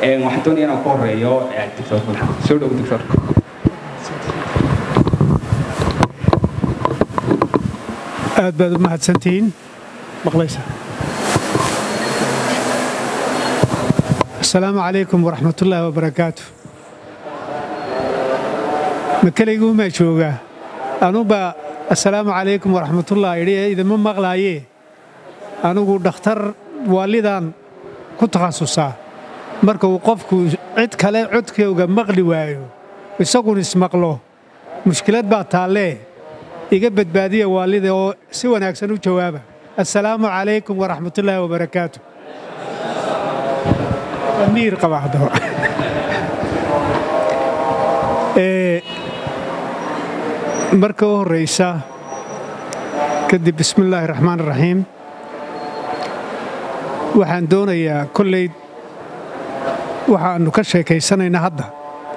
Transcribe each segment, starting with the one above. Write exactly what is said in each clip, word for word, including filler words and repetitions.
waxaan doonayaa inaan ku horeeyo doctor Bulxan soo dhow doctor aad baad u mahadsantihiin maqlaysa السلام عليكم ورحمة الله وبركاته مكليقو ما شوقا أنو با السلام عليكم ورحمة الله إذا ما مغلايه أنو دختر والدان كنت خاصوصا مركو وقفكو عد كلا عد كيوغا مغلي وايو يساقون اسمقلو مشكلات باطاليه يقبت بادية والده سوى ناكسنو جوابا السلام عليكم ورحمة الله وبركاته أمير قواعده مركو الرئيسة كدي بسم الله الرحمن الرحيم وحان دونيا كل وحان نكشي كيساني نهضة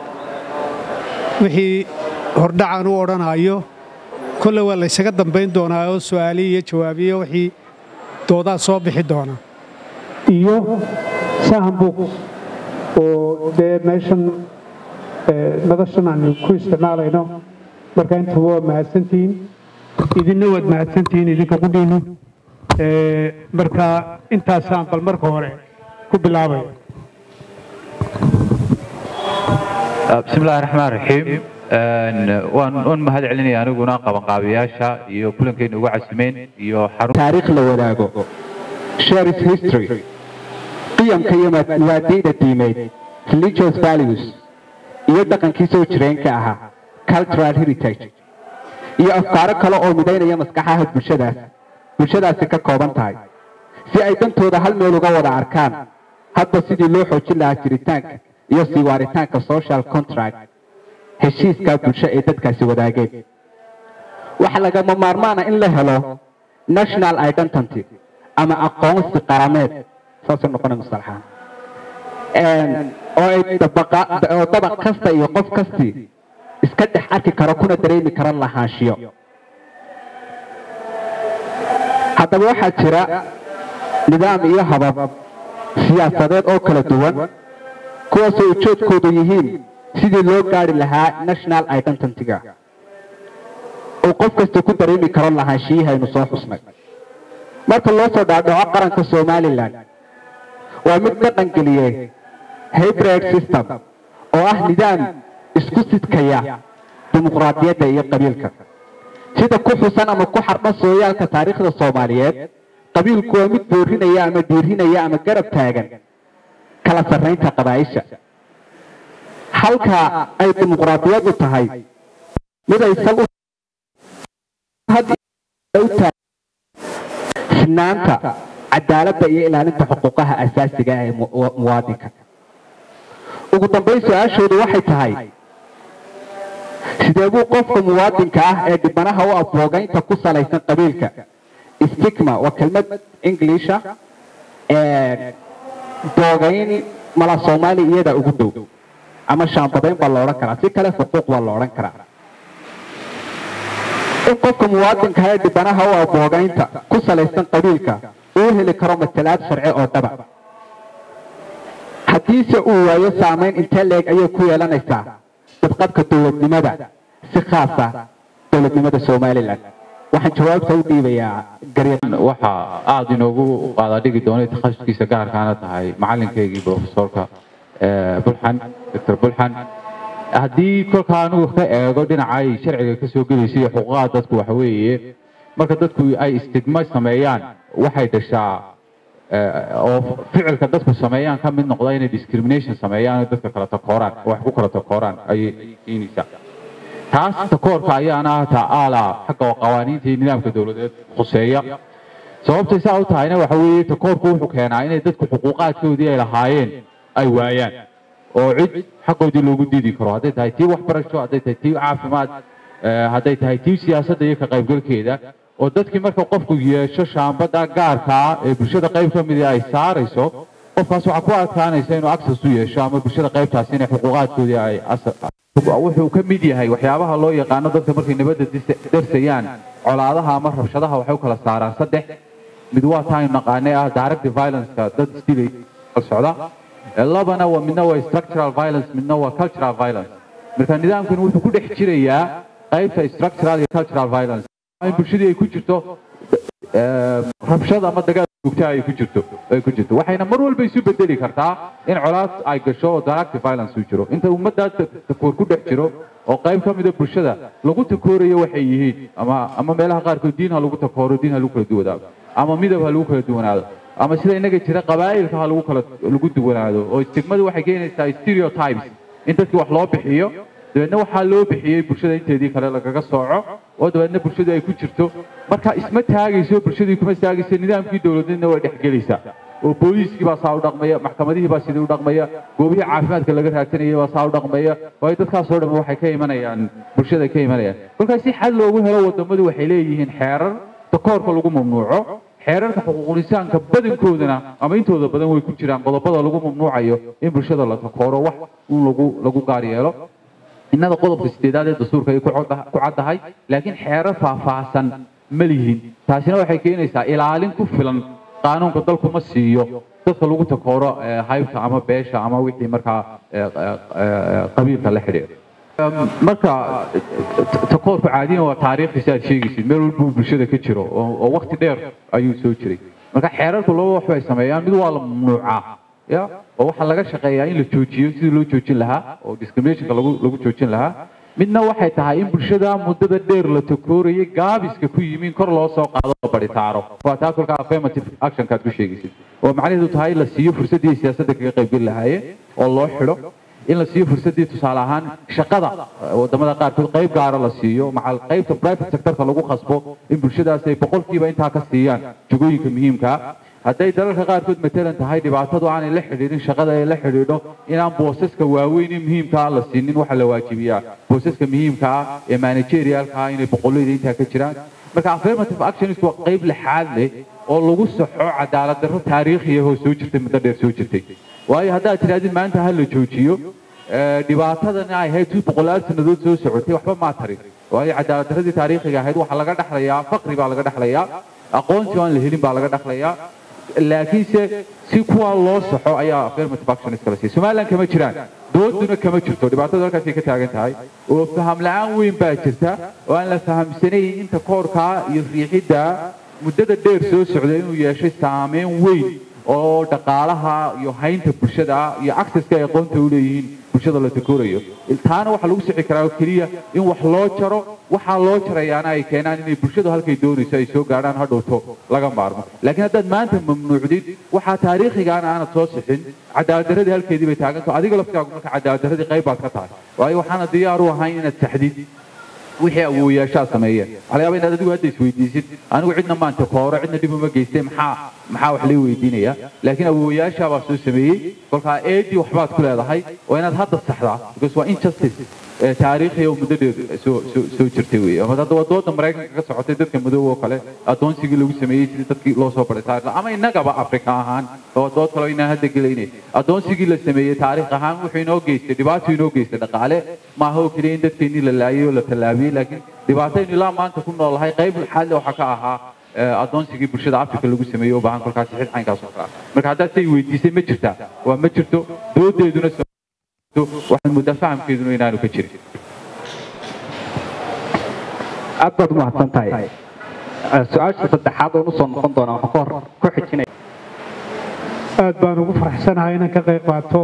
وحي هردعان ووران آيو كل والله يساقدن بين دونا آيو سؤالية جوابية وحي دودا صوبحي دونا إيو سهم بوك ودي ميشن مدشن عن كو استعمالينو marka inta waa mahadsantiin idin wad mahadsantiin idinka qudino ee marka intaas aan bal marka hore ku bilaabay bismillaahir rahmaanir rahiim waan on mahad celinaya aniguna qaban qaabiyaasha iyo kulankeena ugu casmeen iyo xarun taariikh la wadaago share history qiyamka iyo mabaadi'da diimeed religious values iyo dhaqankiisa oo jireenka ahaa cultural heritage iyo afkaaro kale oo midaynaya maskaxaha bulshadaas bulshadaasi ka kooban tahay si ay dantooda hal meel uga wada arkaan hadda sidii loo xoojin lahaa jiritaanka iyo sii waaritaanka social contract heshiiska bulsho ee dadkaasi wadaageen waxa lagama maarmaana in la helo national identity ama aqoonsi qarameed saasoo noqonaya mustalaxaan oo ay dabaq kasta iyo qof kastii iska dhex arki karo kuna dareemi karan lahaanshiyo haddaba waxaa jira nidaam iyo habab siyaasadeed oo kala duwan kuwaasoo ujeedkoodu yihiin sidii loo gaari lahaa national identity-ga oo qof kasta ku dareemi karo lahaanshiyaha aynu soo xusnay marka loo soo dhaadhaco qaranka Somaliland waa mid ka dhangeliyay hybrid system oo ah nidaam isku sidkaya dimuqraadiyadda iyo qabiilka sida ku xusan ama ku xarban sooyaalka taariikhda Soomaaliyeed qabiilku waa mid boorinaya ama diirinaya ama garab taagan kala sarreynta qabaa'isha halka ay dimuqraadiyaddu tahay mid ay sal sinaanta cadaaladda iyo ilaalinta xuquuqaha asaasiga ah ee muwaadinka ugu dambeyn su'aashoodu waxay tahay sidee buu qofka muwaadinka ah ee dibanaha u afoogaynta ku salaysan qabiilka stigma waa kelmad English ah ee doogayn mala Soomaali iyada ugu dhow ama shaambadayn baa la oran karaa si kale xuquuq baa la oran karaa in qofka muwaadinka ah ee dibanaha u afoogaynta ku salaysan qabiilka uu heli karo matalaad sharci oo dhab ah hadiise uu waayo saameyn intee leeg ayay ku yeelanaysaa dadqabka dowladnimada si khaas ah dowladnimada Somaliland waxaan jawaabta u dhiibayaa gariyad waxa aad inoogu qaada dhigi doonay takhasuskiisa gaarkaana tahay macalinkeygii professorka Bulxan Doctor Bulxan haddii kolkaa anigu ka eego dhinacay sharciga ka soo gelaysay xuquuqaha dadku waxa weeye marka dadku ay istigma sameeyaan waxay dhashaa oo ficilka dadku sameeyaan ka mid noqda inay discrimination sameeyaan dadka kala takooraan wax ku kala takooraan ay keenaysaa taas takoorka ayaana taala xagga qawaaniinta nidaamka dawladeed khuseeya sababta saa u tahayna waxa weeye takoorku wuxuu keenaa inay dadku xuquuqaadkoodii ay lahaayeen ay waayaan oo cid xaqoodii loogu diidi karo hadday tahay tii waxbarasho hadday tahay tii caafimaad hadday tahay tii siyaasadda iyo ka qaybgalkeeda oo dadkii marka qofku yeesho shaambada gaarka ah ee bulshada qayb ka mid ah ay saarayso qofkaas waxa ku adkaanaysa inuu access u yeesho ama bulshada qaybtaas inay xuquuqaadkoodii ay wuxuu ka mid yahay waxyaabaha loo yaqaano dadka markay nabadda darsayaan colaadaha ama rabshadaha waxay u kala saaraan saddex mid waa taan naqaanay ah direct violence dad isdilay socda labana waa midna waa structural violence midna waa cultural violence marka nidaamkan wuxuu ku dhex jirayaa qaybta structural iyo cultural violence in bulshada ay ku jirto rabshada ama dagaal joogto ay ku jirto ay ku jirto waxayna mar walba isu bedeli kartaa in colaad ay gasho oo direct violence uu jiro inta ummadda takoor ku dhex jiro oo qayb ka mid ah bulshada lagu takoorayo waxay yihiin ama ama meelaha qaar kood diin ha lagu takooro diin ha lagu kala duwanaado ama midab ha lagu kala duwanaado ama sida inaga jira qabaa'ilka ha lagu kala lagu duwanaado oo istigmadu waxay keenaysaa stereotypes in dadka wax loo bixiyo dabeedna waxaa loo bixiyay bulshada inteedii kale lagaga sooco oo dabeedna bulshadu ay ku jirto marka isma taagayso bulshadii kuma taagayso nidaamkii dawladnimada way dhexgelaysaa oo booliiskii baa saa u dhaqmaya maxkamadihii baa sidii u dhaqmaya goobihii caafimaadka laga raadsanayay baa saa u dhaqmaya waayo dadkaas oo dhan waxay ka imanayaan bulshada ka imanayaan kolkaas si xal loogu helo wadamadu waxay leeyihiin xeerar takoorka lagu mamnuuco xeerarka xuquuqul insaanka badankoodana ama intooda badan way ku jiraan qodobada lagu mamnuucayo in bulshada la takooro wax in lagu lagu gaar yeelo innada qodobka sideedaad ee dastuurka ay ku caddahay laakiin xeerar faahfaahsan ma lihin taasina waxay keenaysaa ilaalin ku filan qaanuunka dalku ma siiyo dadka lagu takooro haybta ama beesha ama wixii markaa qabiilka la xidhiidha marka takoorku caadiyan waa taariikhdiisa aad sheegaysid meel walbuu bulshada ka jiro oo waqti dheer ayuu soo jiray marka xeerarku laba wax bay sameeyaan mid waa la mamnuucaa ya oo waxa laga shaqeeyaa in la joojiyo sidii loo joojin lahaa oo discriminationka lagu lagu joojin lahaa midna waxay tahay in bulshada muddada dheer la takoorayay gaabiska ku yimin kor loo soo qaado oo baritaaro waa taa kulka affirmative action kaad ku sheegaysid oo macnaheedu tahay la siiyo fursadii siyaasadda kaga qayb gal lahaayeen oo loo xidho in la siiyo fursadii tusaale ahaan shaqada wadamada qaarkood qayb gaara la siiyo macal qaybta private sectorka lagu khasbo in bulshadaas ay boqolkiiba intaa ka siiyaan jagooyinka muhiimka hadday dalalka qaarkood matalan tahay dhibaatadu aanay la xidhiidhin shaqada ay la xidhiidho inaan boosaska waaweyn ee muhiimka ah la siinin waxa la waajibiyaa boosaska muhiimka ah ee managerialka ah inay boqolleyda intaa ka jiraan marka affirmative actions waa qayb lixaad leh oo lagu saxo cadaalad darro taariikhiya oo soo jirtay muddo dheer soo jirtay waayo haddaad tidhahdid maanta ha la joojiyo dhibaatadana ay ahayd si boqolaal sannadood soo socotay waxba maa tarin waayo cadaalad darradii taariikhiga ahayd waxaa laga dhexlayaa faqri baa laga dhexlayaa aqoonsi aan la helin baa laga dhexlayaa laakiinse si kuwa loo saxo ayaa affirmative action iskala siiya somaliland kama jiraan dooduna kama jirto dhibaatadu halkaasay ka taagan tahay oo faham la-aan weyn baa jirta oo aan la fahamsanayn inta koorkaa iyo riixidda muddada dheer soo socday inuu yeeshay saameyn weyn oo dhaqaalaha iyo haynta bulshada iyo accesska ay aqoonta u leeyihiin bulshada la takoorayo taana waxaa lagu sixi karaa oo keliya in wax loo jaro waxaa loo jarayaana ay keenaan inay bulshadu halkay doonayso ay soo gaadhaan hadhowto laga maarmo laakiin haddaad maanta mamnuucdid waxaa taariikhigaana aanad soo sixin cadaaladdarradii halkeedii bay taaganto adiga laftigaagu marka cadaaladdarradii qayb baad ka tahay waayo waxaana diyaar u ahayn inaad saxdid wixii awooyaashaa sameeyeen waxaa laga yaabaa inaad adigu hadda isweydiisid anigu cidna maanta kooro cidna dhib uma geystay maxaa maxaa wax lay weydiinaya laakiin awooyaashaa baa soo sameeyey kolkaa eedii waxbaad ku leedahay oo inaad hadda saxdaa because waa injustice taariikhiya oo muddo dheer soo soo jirtay weeye ama hadda wadooda maraykanka ka socotay dadka madow oo kale adoonsigii lagu sameeyey sidii dadkii loo soo baray ama innagaba afrika ahaan oo dood kale inaan hadda gelaynay adoonsigii la sameeyey taariikh ahaan wuxuu inoo geystay dhibaato inoo geystay dhaqaale maaha oo keliya in dadkeennii la laayay oo la tallaabiyey laakiin dhibaataynu ilaa maanta ku noolahay qayb xalle waxaa ka ahaa adoonsigii bulshada afrika lagu sameeyey oo baahan kolkaas xid caynkaas oo kale marka haddaad say weydiisay ma jirtaa waa ma jirto doodeeduna waxaan muddaa fahamkeeduna inaanu ka jirin aad baad u mahadsan tahay su-aasha saddexaad oon usoo noqon doonaa waxaan ka hor ku xijinaya aad baan ugu faraxsanahay inaan ka qayb qaato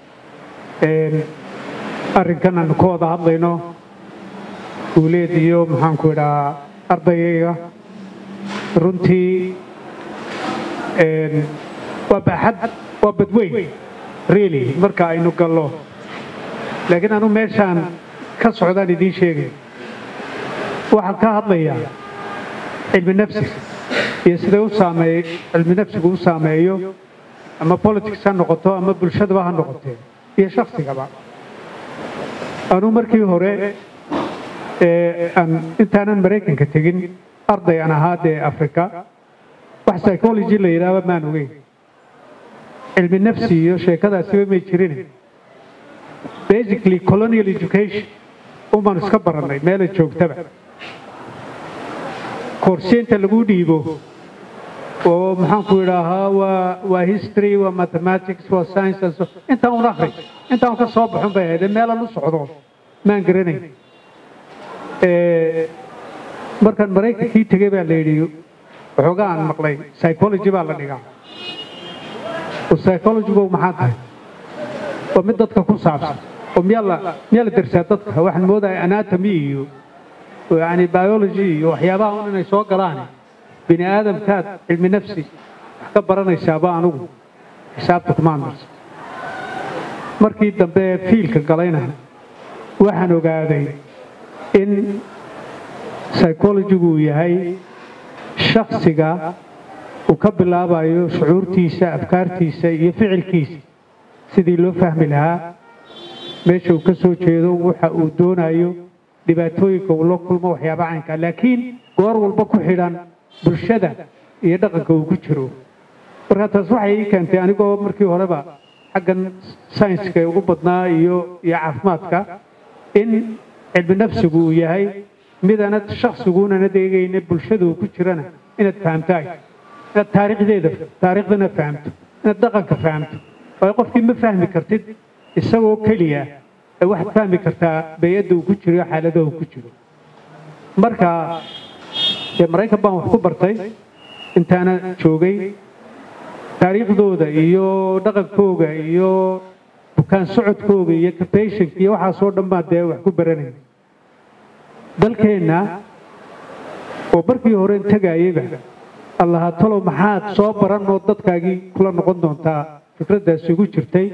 arrinkan aanu ka wada hadlayno guuleed iyo maxaanku idhaa ardayayga runtii waa baaxad waa badweyn really marka aynu gallo laakiin anu meeshaan ka socdaan idiin sheegay waxaan ka hadlayaa cilmi nafsi iyo sida uu saameeyo cilmi nafsigu u saameeyo ama politics ha noqoto ama bulshadaba ha noqotee iyo shakhsigaba anu markii hore aan intaanan maraykanka tegin arday aan ahaa dee afrika wax psychology la yidhaahba maan ogeyn cilmi nafsi iyo sheekadaasiba may jirin basically colonial education umaan iska barannay meela joogtaba koorsiinta lagu dhiibo ومحن كويراها و وهيستوري وماثماتكس وساينس أنت ونخرج أنت ونك صوب حب هذا ما لا نصعده ما نقرني مركز مريك كي تجيب الليديو وحقا عن مقلي سايكولوجي بالله والسايكولوجي هو محاضر ومدة كون صعب وميلا ميلا درساتك واحد موضع أناتومي ويعني بيولوجي وحيابها هنا يسوق قراني بني آدم كات علم نفسي كبرنا يسابا عنو حسابتك ما نرس مركي دمبه فيلك قلينا waxaan ogaaday in psychology-gu yahay shakhsiga uu ka bilaabayo shucuurtiisa afkaartiisa iyo ficilkiisa sidii loo fahmi lahaa meesha uu ka soo jeedo waxa uu doonayo dhibaatooyinka uu la kulmo waxyaabo caynka laakiin goor walba ku xidhan bulshada iyo dhaqanka uu ku jiro marka taas waxay ii keentay anigoo markii horeba xaggan science-ka ugu badnaa iyo iyo caafimaadka in cilmi nafsigu uu yahay midana shakhsiguna nadeegayna bulshadu ku jirana inaad fahamtaay inaad taariikhdeeda taariikhdana fahamto inaad dhaqanka fahamto oo qofkii ma fahmi kartid isagoo kaliya ay wax fahmi kartaa bay'ada uu ku jiro xaaladaha uu ku jiro marka ee Mareykan baan wax ku bartay intaana joogay taariikhdooda iyo dhaqankooda iyo bukaan socodkooda iyo patient iyo waxa soo dhamaadee wax ku baranay dalkeena oo markii hore tagayayba Allah talo maxaad soo baranoo dadkaagii kula noqon doontaa fikradaas ugu jirtay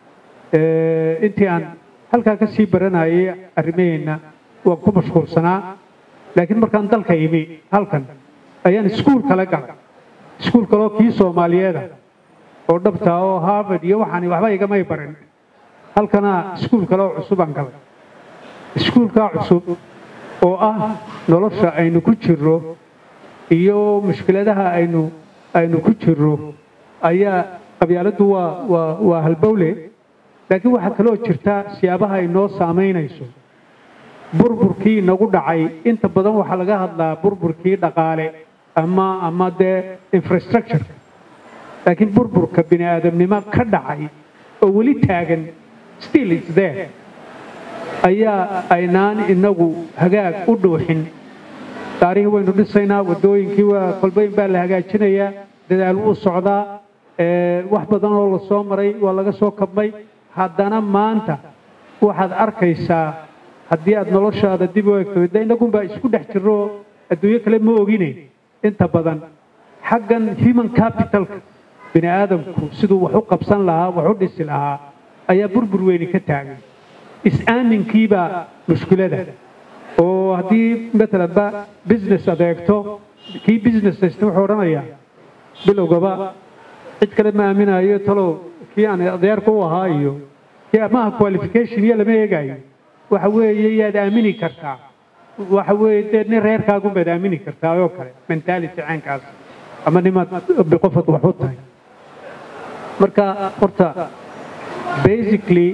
ee intii aan halka ka sii baranayay arrimeena waan ku mashquulsanaa laakiin markaan dalka yimi halkan ayaan iskuul kala galay iskuul kale kii Soomaaliyeed oo dhabta oo Harvard iyo waxaan waxba iga may baran halkana iskuul kale oo cusub aan galay iskuulka cusub oo ah nolosha aynu ku jirro iyo mushkiladaha aynu aynu ku jirro ayaa qabyaaladu waa waa waa halbowle laakiin waxa kale oo jirta siyaabaha ay noo saameynayso burburkii nagu dhacay inta badan waxa laga hadlaa burburkii dhaqaale ama ama de infrastructure laakiin burburka bini aadamnimo ka dhacay oo wali taagan still is there ayaa aynaan inagu hagaag u dhuuxin taariikh waynu dhisaynaa wadooyinkii waa qalbayn baa la hagaajinayaa dadaal u socdaa ee wax badan oo la soo maray waa laga soo kabmay haddana maanta waxaad arkaysaa haddii aad noloshaada dib u eegto inagu baa isku dhex jiro adduunyo kale ma oginay inta badan xaggan human capitalka bini aadamku siduu wax u qabsan lahaa wax u dhisi lahaa ayaa burbur weyn ka taagan is-aaminkiiba mushkilada oo haddii مثلا ba business adeegto kii business system wuxuu oranayaa bilowgaba cid kale ma aaminayo talo kii aan adeerku u ahaa iyo kii ma qualification iyo lama eegayo waxa weeye yaad aamini kartaa waxa weeye nin reerkaagu baad aamini kartaa oo kale mentality caankaas ama nimaad biqofad wax u tahay marka horta basically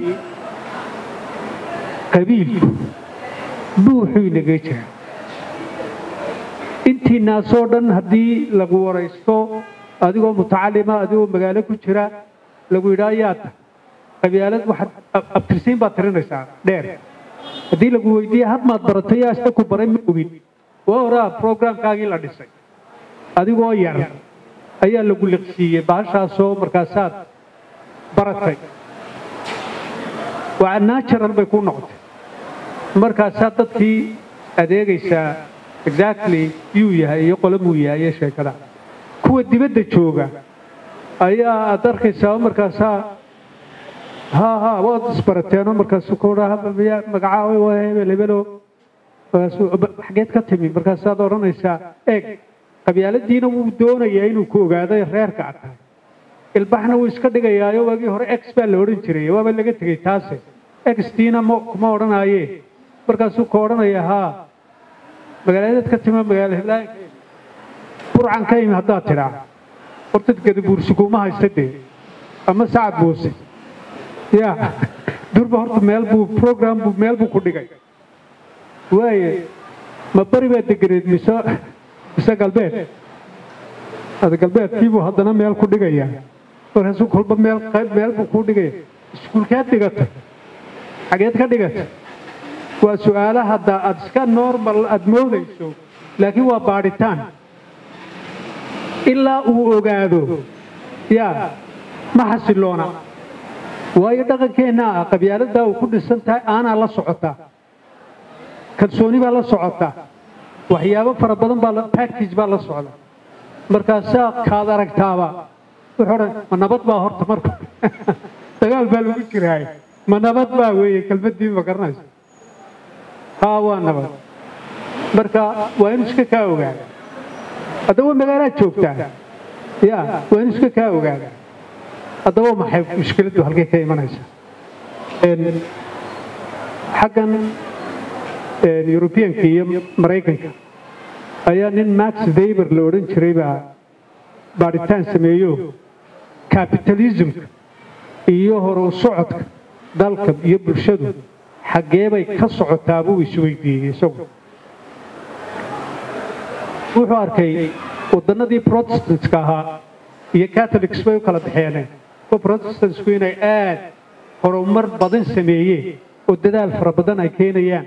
qabiilku buuxuu inaga jira intii naasoo dhan haddii lagu waraysto adigoo mutacalima adigoo magaalo ku jira lagu yidhaayaata qabyaalad waxaad abtirsiin baad tirinaysaa dheer haddii lagu weydiiye had maad baratay yaa isna ku baray ma ogin waa horaa programkaagii la dhisay adigoo yar ayaa lagu liqsiiyey bahashaasoo markaasaad baratay waa natural bay ku noqotay markaasaa dadkii adeegaysaa exactly yuu yahay iyo qolamuu yahay iyo sheekada kuwa dibadda jooga ayaa aad arkaysaa markaasaa ها ها واد سبرتينو مركز كورا مقعاوي وهي لبلو حاجات كتمي مركز هذا ورنيسا إيه قبيلة دينا ودونا يعينو كوجا هذا غير كعتا البحنا ويسكت جايا وجي هور إكس بالورين شري وابل لقيت كي تاسه إكس دينا مو ما ورنا أيه مركز كورا يا ها مقالة كتمي مقالة لا برعن كاي مهدا ترى ورتد كده بورسكو ما هيستدي أما ساعد بوسي يا دور بهرت ميلبو program بو ميلبو كوديجاي واي ما بري بيت جريد مسا مسا قلبه هذا قلبي كيبو هذا أنا ميل كل دقيقة ورسول كل بميل قيد ميل بكل دقيقة سكول كات دقيقة حاجات كات دقيقة وسؤاله هذا أتسكان نورمال أدمود يسوع لكن هو باريتان إلا هو قاعدو يا ما حصلونا ويدق كنا قبيلة ده وكل سنة أنا الله صعطة كرسوني بالله صعطة وحيابه فربنا بالله باكيج بالله صعطة مركزا كذا ركتابا وحنا منبت باه تمر تقال بالو كراي منبت باه وين كلمة دي بكرناش هاوا نبت مركا وين شك كاوجا هذا مجالات شوكتا يا وين شك كاوجا هذا ما حيف مشكلته هالكي كي منايسه إن حقا اليوروبيان كي مريكان أيان ماكس فيبر لورين شريبا باريتان سميو كابيتاليزم إيوه هو صعد ذلك يبرشدو حقيبا يكسعو تابو يسويدي يسوق wuxuu arkay wadannadii protestantska ahaa iyo catholics bay kala dhaxeeyeen oo protestantsku inay aad horumar badan sameeyeen oo dadaal fara badan ay keenayaan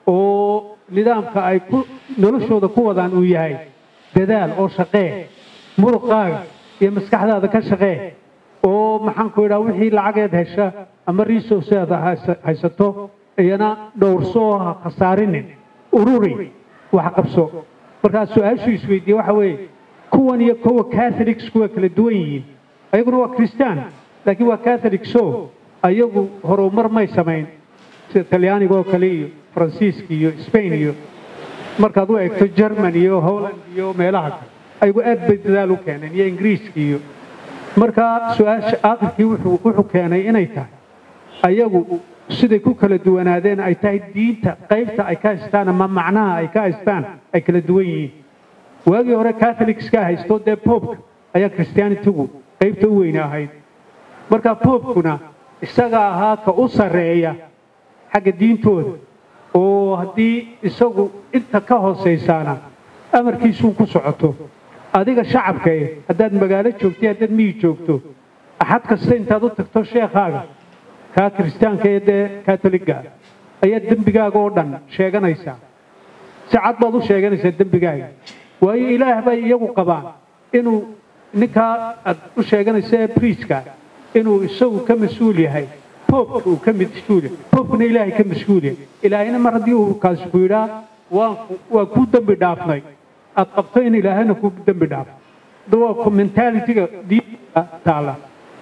oo nidaamka ay ku noloshooda ku wadaan uu yahay dadaal oo shaqee muruqaaga iyo maskaxdaada ka shaqee oo maxaan ku idhaa wixii lacageed hesha ama resourceada haysato iyana dhowrso ha khasaarinin ururi wax qabso marka su'aashu isweydiiyay waxa weeye kuwan iyo kuwa Catholics kuwa kala duwan yihiin ayaguna waa Christian laakiin waa Catholic so ayagu horumar may sameyn sida Talyaaniga oo kale iyo Faransiiska iyo Spain iyo markaad u eegto Germany iyo Holland iyo meelaha ayagu aad bay dadaal u keeneen iyo Ingiriiska iyo marka su'aasha aakhirkii wuxuu wuxuu keenay inay tahay ayagu siday ku kala duwanaadeen ay tahay diinta qaybta ay ka haystaan ama macnaha ay ka haystaan ay kala duwan yihiin waagii hore Catholics ka haysto dee Pope ayaa Christianity-gu qaybta u weyn ahayd marka Pope-kuna isaga ahaa ka u sareeya xagga diintooda oo haddii isagu inta ka hooseysaana amarkiisu ku socoto adiga shacabka ee haddaad magaalo joogtay haddaad miyi joogto axad kasta intaad u tagto sheekhaaga ka Kristiyaanka ee Catholic-ga ayaa dambigaaga oo dhan sheeganaysa si cad baad u sheeganaysaa dambigaaga waayo ilaah bay iyagu qabaan inuu ninka aad u sheeganaysaa priest-ka inuu isagu ka mas'uul yahay Pope uu ka mas'uul yahay Pope-na ilaahay ka mas'uul yahay ilaahayna mar haddii uu kaas ku yidhaa waa waa ku dambi dhaafnay aad qabto in ilaahayna ku dambi dhaafo dawaa mentality-ga diinta taala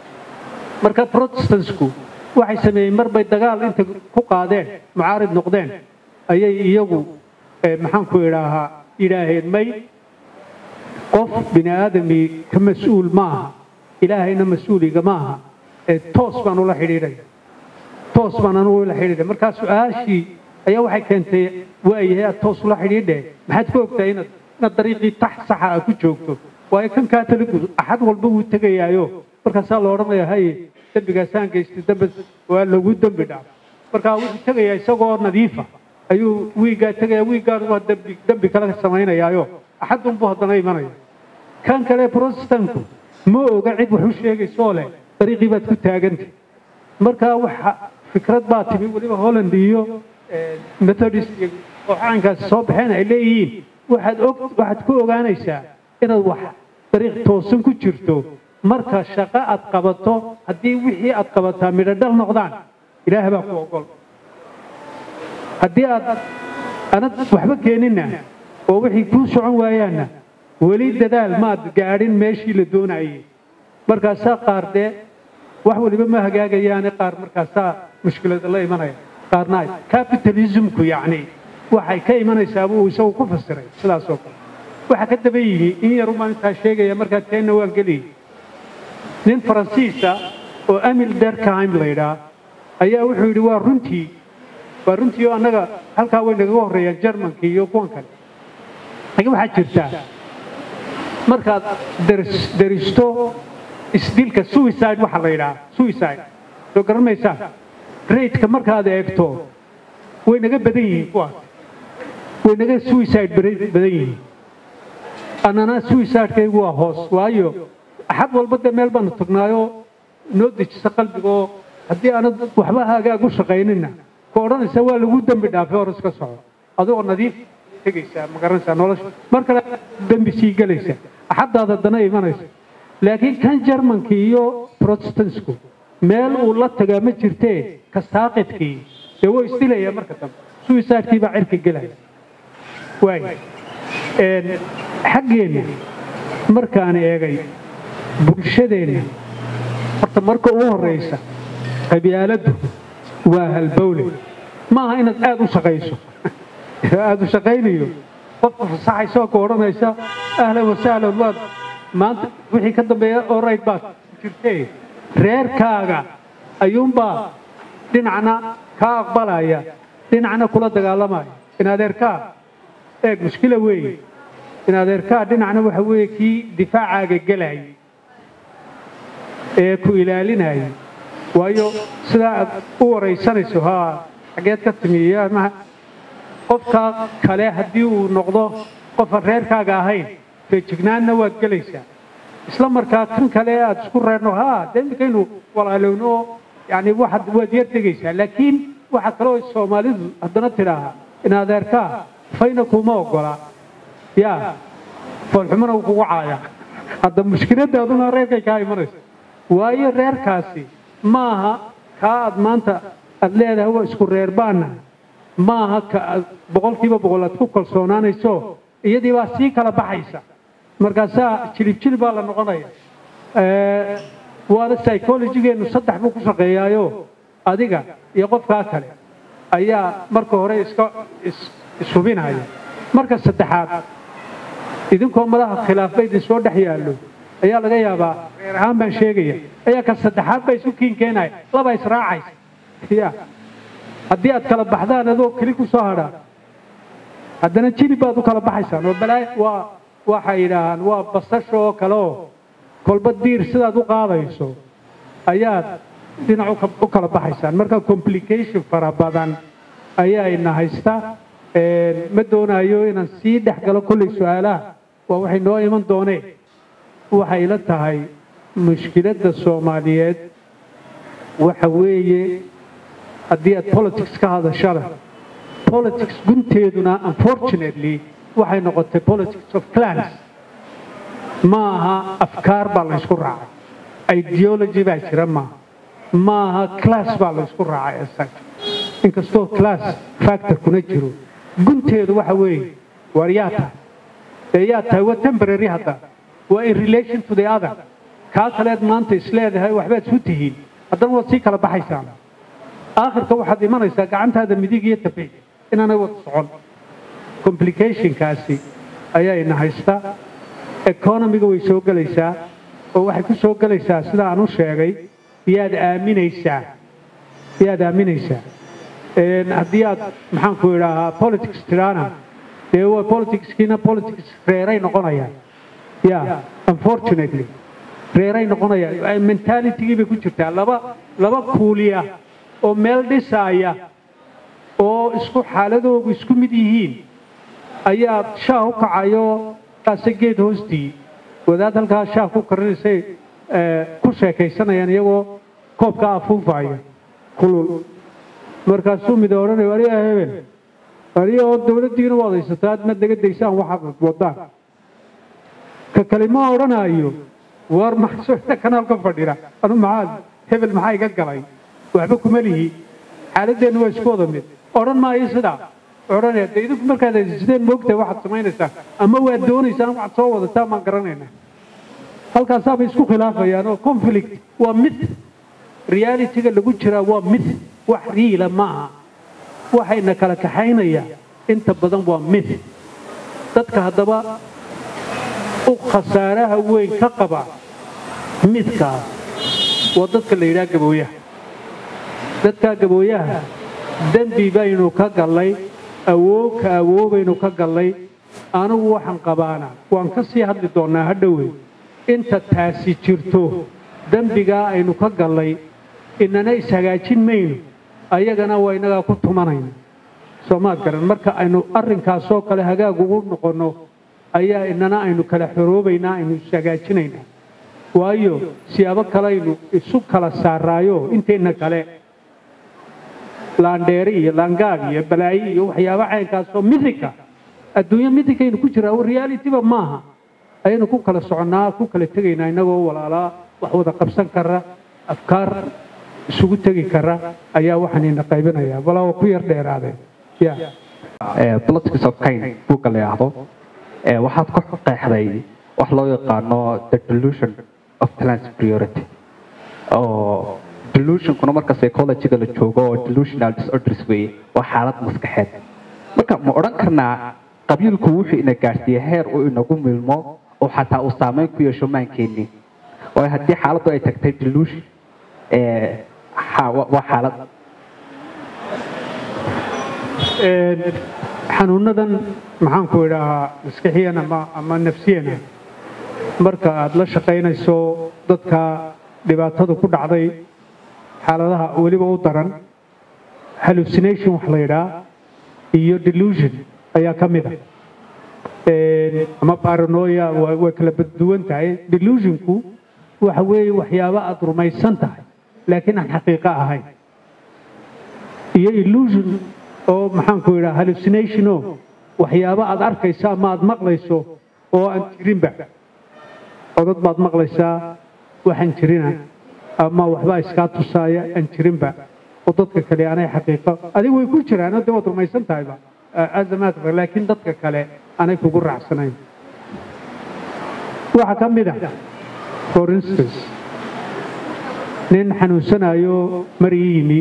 marka Protestantsku waxay sameeyeen mar bay dagaal inta ku qaadeen mucaarid noqdeen ayay iyagu maxaan ku idhaahaa ilaaheen may qof bini aadami ka mas'uul maaha ilaahayna mas'uuliga maaha ee toos baan ula xidhiidhay toos baan anu ula xidhiidhay markaa su-aashii ayaa waxay keentay waayahay aad toos ula xidhiidhe maxaad ku ogtahay inaad inaad dariiqii tax saxa aad ku joogto waayo kan Catholic axad walba wuu tegayaayo markaasaa la odhanaya haye dambigaasaan geystay dambi waa lagu dambi dhaaf markaa wuxuu tegayaa isagoo nadiifa ayuu wiigaa tegayaa wiigaan waa dambi dambi kala samaynayaayo axad unbu haddana imanaya kan kale Protestantku ma oga cid wax u sheegayso leh dariiqii baad ku taagantay markaa waxa fikrad baa timi waliba Holland iyo Methodist iyo waxaankaas soo baxeen ay leeyihiin waxaad og waxaad ku ogaanaysaa inaad wax dariiq toosan ku jirto marka shaqo aad qabato haddii wixii aad qabataa midho dhal noqdaan ilaahay baa ku ogol haddii aad anad waxba keenina oo wixii kuu socon waayaana weli dadaal maad gaadhin meeshii la doonayay markaasaa qaar dee wax waliba ma hagaagayaane qaar markaasaa mushkilada la imanaya qaarna capitalismku yacni waxay ka imanaysaa buu isagu ku fasiray sidaas oo kale waxa ka daba yimi in yar uma intaa sheegaya markaa teenna waan geliyay nin Faransiisa oo Emil Durkheim la yidhaa ayaa wuxuu yidhi waa runtii waa runtii oo annaga halkaa way naga horreeyaan Jarmanka iyo kuwan kale laakiin waxaa jirta markaad daristo isdilka suicide waxa la yidhaa suicide soo garanaysaa rate-ka markaad eegto way naga badan yihiin kuwaas way naga suicide badan yihiin أنا سويسايد كي هو هوس وايو أحد والبدء ميل بان تقنايو نودج سقلبكو هدي أنا وحبها جا قش قيننا كوران سوى لودن بدافع ورس كسر هذا نظيف تجيسا مقارنة سنولش مركلا دم بسي جلسة أحد هذا الدنا إيمانيس لكن كان جرمن كيو بروتستانسكو ميل والله تجامع جرتة كساقط كي هو استيله يا مركتم سويسايد كي بعرف الجلها واي حقين مركان إيجاي بقشدين حتى مركو هو الرئيسة قبيالته وهالبولي ما هين أدو شقيسه أدو شقينيو قف صحي سوق ورنا يسا أهلا وسهلا الله ما أنت وحي كده بيا أورايت باس كرتي رير كاغا أيوم با دين عنا كاغ بلايا دين عنا كل دجالما إن هذا كا إيه مشكلة وين إن هذا كا دين عنا وحوي كي دفاع جلاي إيه كويلالين هاي waayo sida aad u wareysanayso ha xageed ka timiyaa ma qofka kale hadii uu noqdo qof reerkaaga ahayn feejignaana waad galaysaa isla markaa kan kale aad isku reerno ha deemkaynu walaalowno yani waxa waad yar tagaysaa laakiin waxa kale oo Soomaalidu hadana tiraaha in adeerka fayna kuma ogola ya falxumana uu kugu caaya hadda mushkiladda aduna reerkay ka imanayso waayo reerkaasi maaha ka aad maanta aad leedahay waa isku reer baana maaha ka boqolkiiba boqol aad ku kalsoonaanayso iyadii baa sii kala baxaysa markaasa jilib jilib baa la noqonaya ee waana psychology-geenu saddex buu ku shaqeeyaayo adiga iyo qofka kale ayaa marka hore iska isubinaya marka saddexaad idinkoo madaxa khilaafay idin soo dhex yaalo ayaa laga yaabaa reer ahaan baan sheegaya ayaa ka saddexaad bay isu kiin keenay laba israacay ya haddii aad kala baxdaan adoo kali ku soo hadha haddana jilib baad u kala baxaysaan oo balaa waa waxa yiraahdaan waa basasho kale oo kolba diir sidaad u qaadayso ayaad dhinac u kala baxaysaan marka complication fara badan ayaa ina haysta ee ma doonayo inaan sii dhex galo kulli su'aalaha waa waxay noo iman dooneen waxay la tahay mushkiladda Soomaaliyeed waxa weeye haddii aad politics ka hadashada politics gunteeduna unfortunately waxay noqotay politics of clans maaha afkaar baa la isku raacay ideology baa jira maaha maaha class baa la isku raacay asag inkastoo class factor kuna jiro gunteedu waxa weeye wariyata ayata waa temporary hadda waa in relation to the other ka kaleed maanta isleedahay waxbaad isu tihiin haddana waad sii kala baxaysaan aakhirka waxaad imanaysaa gacantaada midig iyo tafiic inaanay wada socon complication-kaasi ayaa ina haysta economiga way soo galaysaa oo waxay ku soo galaysaa sida aan u sheegay yaad aaminaysaa yaad aaminaysaa haddii aad maxaan ku idhaahaa politics tiraana dee waa politicskiina politics reeray noqonayaan ya unfortunately reeray noqonayaan mentalitygii bay ku jirtaa laba laba kuuliya oo meel dhisaya oo isku xaaladoodu isku mid yihiin ayaa shaah u kacayo qasageed hoostii wadaad halkaa shaah ku karinaysay ku sheekaysanayaan iyagoo koobka afuufaya kulul markaasuu mid odhanaya wariyaa hebel wariyaa oo dowladdiina u adaysataa aad ma daga daysaan waxaad wadaan ka kalima odhanayo war maxsuuda kanaalka fadhira anu maxaad hebel maxaa iga galay waxba kuma lihi xaaladeennu waa isku wada mid odhan maayo sidaa odhanaya dee idinku markaad sideen moogtahay waxaad samaynaysaa ama waad doonaysaan waxaad soo wadataa maan garanaynaa halkaasaabay isku khilaafayaan oo conflict waa mid reality-ga lagu jiraa waa mid wax riila maaha waxayna kala kaxaynaya inta badan waa mid dadka haddaba u khasaaraha weyn ka qaba midkaas waa dadka la yidhaha gabooyaha dadka gabooyaha dambi baynu ka gallay awoog ka awoobaynu ka gallay anigu waxaan qabaana waan ka sii hadli doonaa hadhowey inta taasi jirto dambigaa aynu ka gallay inana ishagaajin mayno ayagana waa inagaa ku tumanayna soomaad garan marka aynu arrinkaasoo kale hagaag ugu noqonno ayaa inana aynu kala xoroobaynaa aynu isagaajinaynaa waayo siyaabo kale aynu isu kala saaraayo intayna kale laandheeri iyo laangaag iyo balaayi iyo waxyaabo caynkaasoo midika adduunyo midikaynu ku jiraa realityba maaha ayaynu ku kala soconnaa ku kala tegaynaa innagoo walaalaa wax wada qabsan kara afkaar isugu tegi kara ayaa waxaan ina qaybinayaa walaa ku yar dheeraadeen ya politics of kind buugga la yidhaahdo waxaad ku qeexday wax loo yaqaano the delusion of plan superiority oo delusionkuna marka psychologyga la joogo oo delusional disorders weeye waa xaalad maskaxeed marka ma odhan karnaa qabiilku wuxuu ina gaarsiiyey heer uu inagu milmo oo xataa uu saameyn ku yeesho maankeenni waayo haddii xaaladdu ay tagtay delusion waa xaalad xanuunadan maxaan ku idhaahaa maskaxiyan ama ama nafsiyana marka aad la shaqaynayso dadka dhibaatadu ku dhacday xaaladaha weliba u daran hallucination wax la yidhaa iyo delusion ayaa ka mid ah ama paranoia way kala duwan tahay delusionku waxa weeye waxyaabo aad rumaysan tahay laakiin aan xaqiiqo ahayn iyo illusion oo maxaan ku idhaa hallucinationo waxyaabo aad arkaysa ama aad maqlayso oo aan jirinba codad baad maqlaysaa waxaan jirina ama waxbaa iskaa tusaaya aan jirinba oo dadka kale aanay xaqiiqo adigu way ku jiraan hadda waad rumaysan tahayba azamaadka laakiin dadka kale aanay kugu raacsanayn waxa ka mid ah for instance nin xanuunsanayo mar ii yimi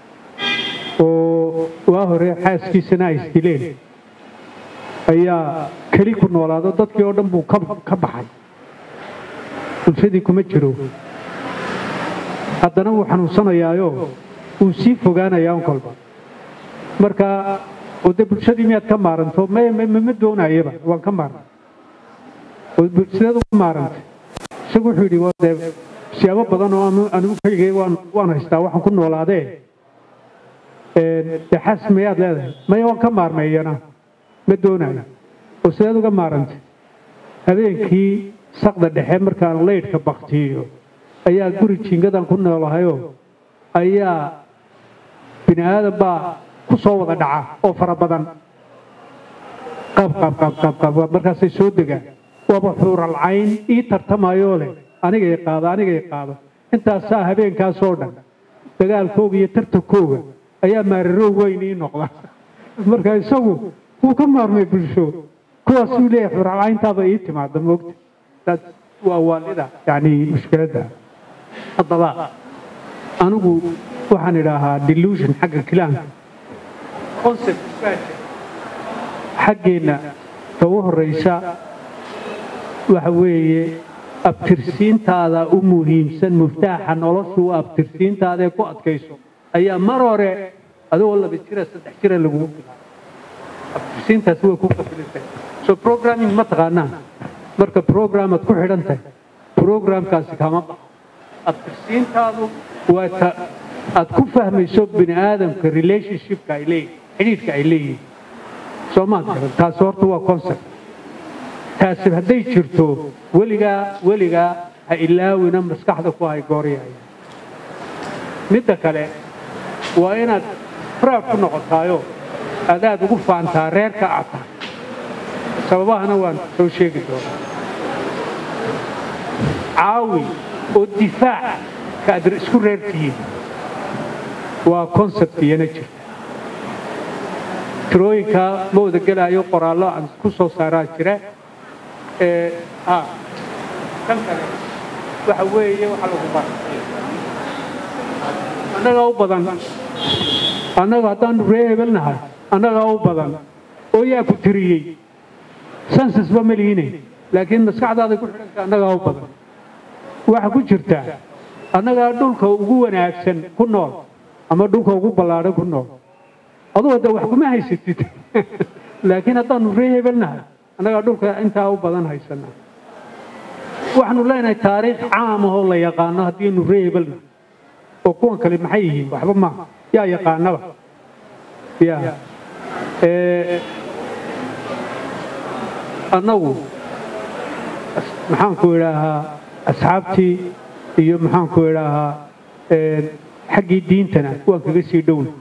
oo waa hore xaaskiisana ay isdileen ayaa keli ku noolaado dadkii oo dhan buu ka baxay bulshadii kuma jiro haddana wuu xanuunsanayaayo wuu sii fogaanayaa un kolba marka oo dee bulshadii miyaad ka maaranto mma doonayaba waan ka maaran oo sideed uga maarantay isagu wuxuu yidhi waa dee siyaabo badan oo anigu keligay waan haystaa waxaan ku noolaadee dee xaas mayaad leedahay maya waan ka maarmeeyana ma doonayo oo sideed uga maarantay habeenkii saqda dhexe markaan leydhka baktiyo ayaa guri jiingadan ku noolahayoo ayaa bini aadan baa ku soo wada dhaca oo fara badan qaabqaabqaabqaabqaab markaasay soo degaan waaba xuuralcayn ii tartamayoo leh anigay qaado anigay qaado intaasaa habeenkaasoo dhan dagaalkooga iyo tartankooga ayaa maararoo weyn ii noqda marka isagu wuu ka maarmay bulsho kuwaasuu leeyahay xuuralcayntaaba ii timaada moogta waa waalida yani mushkiladda haddaba anigu waxaan idhaahaa delusion xagga kilaanka concept xaggeenna ta u horraysa waxa weeye abtirsiintaada u muhiimsan muftaaxa noloshu abtirsiintaada ee ku adkayso ayaa mar hore adigoo laba jira saddex jira lagugu bilaabay abtirsiintaasi way ku qabilisay so programming ma taqaanaa marka programad ku xidhan tahay programkaasi kama baxo abtirsiintaadu waa ta aad ku fahmayso bini aadamka relationshipka ay leeyihin xidhiidhka ay leeyihin soo maad garan taasi horta waa concept taasi hadday jirto weligaa weligaa ha ilaawina maskaxda ku hay gooryahay midda kale waa inaad proud ku noqotaayo aad aad ugu faantaa reerka aad tahay sababahana waan soo sheegi doonaa caawi oo difaac ka aad isku reertihiin waa concept iyana jirta tirooyinka ma wada gelaayo qoraallo aan ku soo saaraa jira kan kale waxa weeye waxa lagu bara annagaa u badan annaga haddaanu ree hebel nahay annagaa u badan oo yaa ku tiriyey sansasba ma lihiine laakiin maskaxdaaday ku xidhanta annagaa u badan waxa ku jirta annagaa dhulka ugu wanaagsan ku nool ama dhulka ugu ballaadhan ku nool aduu hadda wax kuma haysatid laakiin haddaanu ree hebel nahay annagaa dhulka intaa u badan haysana waxaanu leenahay taariikh caam ahoo la yaqaano haddiinu ree hebel nahay oo kuwan kale maxay yihiin waxba maaha yaa yaqaanaba ya annagu maxaan ku idhaahaa asxaabtii iyo maxaan ku idhaahaa xaggii diintana waan kaga sii dhowna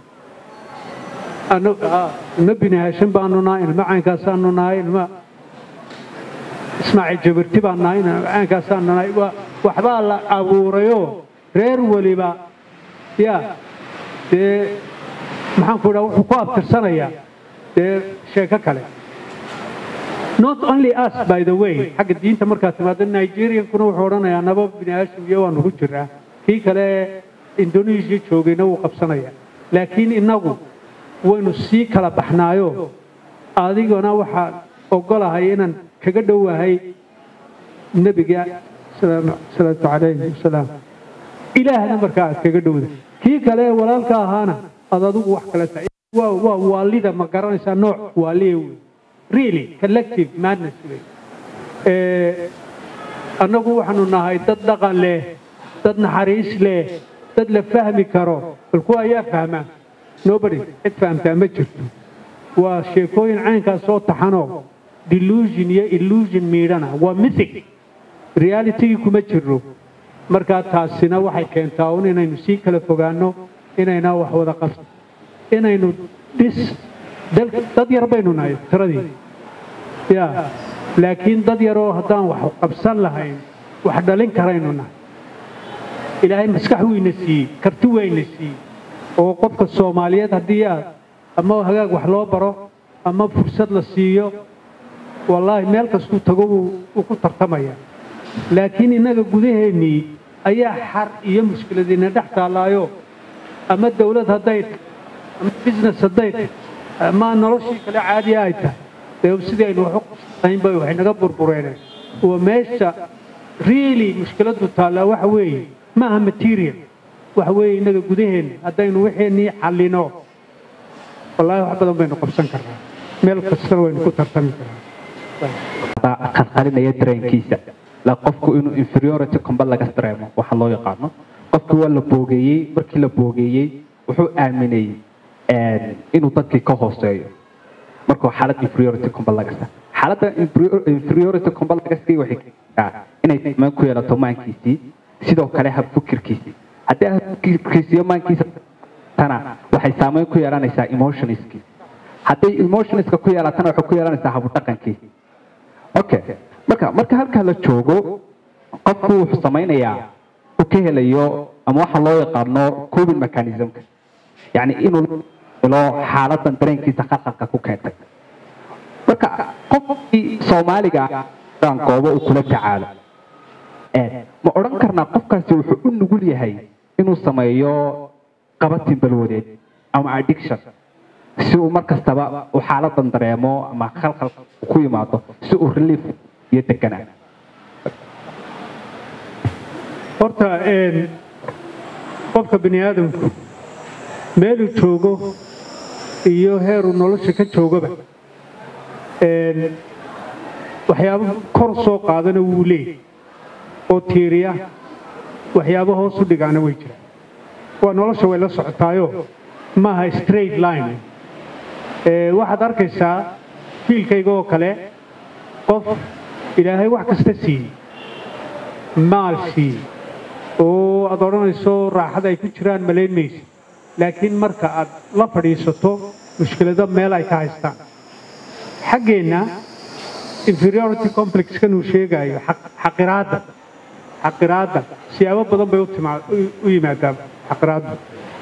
ilma bini haashim baanu nahay ilma caynkaasaanu nahay ilma ismaaciil jabirti baan nahay caynkaasaanu nahay waxbaa la abuurayoo reer weliba yaa dee maxaan ku idhaha wuxuu ku abtirsanayaa dee sheeko kale not only us by the way xagga diinta markaad timaado nigeriankuna wuxuu odhanayaa naba bini haashim iyo waa nugu jiraa kii kale indonesia joogayna wuu qabsanayaa laakiin innagu waynu sii kala baxnaayo adigana waxaan ogolahay inaan kaga dhowahay nebiga salaatu calayhi wasalaam ilaahna markaa aad kaga dhowda kii kale walaalka ahaana aad adigu wax kale tahay waa waalida ma garanaysaa nooc waaliye wey really collective madness wey annagu waxaanu nahay dad dhaqan leh dad naxariis leh dad la fahmi karo bal kuwa ayaa fahmaa nobody cid fahamtaa ma jirto waa sheekooyin caynkaas soo taxanoo delusion iyo illusion miidhana waa mythic realitygii kuma jirno markaa taasina waxay keentaa un inaynu sii kala fogaanno inayna wax wada qabsan inaynu dhis dad yar baynu nahay tiradii ya laakiin dad yaroo haddaan wax qabsan lahayn wax dhalin karaynu nahay ilaahay maskax weyna siiyey karti weyna siiyey oo qofka Soomaaliyeed hadii aad ama hagaag wax loo baro ama fursad la siiyo wallahi meel kastu tago uu ku tartamaya laakiin inaga gudaheennii ayaa xar iyo mushkiladina dhex taalaayo ama dawlad haday ama business haday ama noloshii kale caadi ay tahay sidii aynu wax u qayn bay wax naga burbureen oo meesha really mushkiladu taala waxa weeye ma aha material waxa weeye inaga gudaheen hadaynu wixii xallino wallahi wax badan baynu qabsan karnaa meel kasta waynu ku tartami karnaa qalqalinaya dareenkiisa la qofku inuu inferiority complex laga dareemo waxa loo yaqaano qofku waa la boogeeyay markii la boogeeyay wuxuu aaminay inuu dadkii ka hooseeyo markuu xaalad inferiority complex laga saaro xaaladda inferiority complex laga saaro waxay inay ma ku yeelato maankiisii sidoo kale hab fikirkiisii haddii hab fikirkiisii maankiisa tana waxay saameyn ku yeelanaysaa emotionskiisa haddii emotionska ku yeelatana waxay ku yeelanaysaa hab dhaqankiisa okay marka marka halka la joogo qofku wuxuu samaynayaa uu ka helayo ama waxa loo yaqaano coping mechanism yani inuu loo xaaladan dareenkiisa khalkhalka ku keentay marka qofkii Soomaaliga aan goobo uu kula tacaalo ee ma oran karnaa qofkaasi wuxuu u nugul yahay inuu sameeyo qabatin balwadeed ama addiction si uu markastaba uu xaaladan dareemo ama khalkhal ku yimaado si uu relief iyo deganaan horta een qofka bini aadamku meel uu joogo iyo heer uu nolosha ka joogaba een waxyaabo kor soo qaadana wuu leeyahay oo tiiriya waxyaabo hoos u dhigaana way jiraan waa nolosha way la socotaayo ma aha straight line ee waxaad arkaysaa fiilkayga oo kale qof ilaahay wax kasta siiyey maal siiyey oo aad odhanayso raaxada ay ku jiraan malayn maysid laakiin marka aad la fadhiisato mushkilada meel ay ka haystaan xaggeenna inferiority complex kan uu sheegayo xaqiraadda xaqiraadda siyaabo badan bay u yimaadaan xaqiraaddu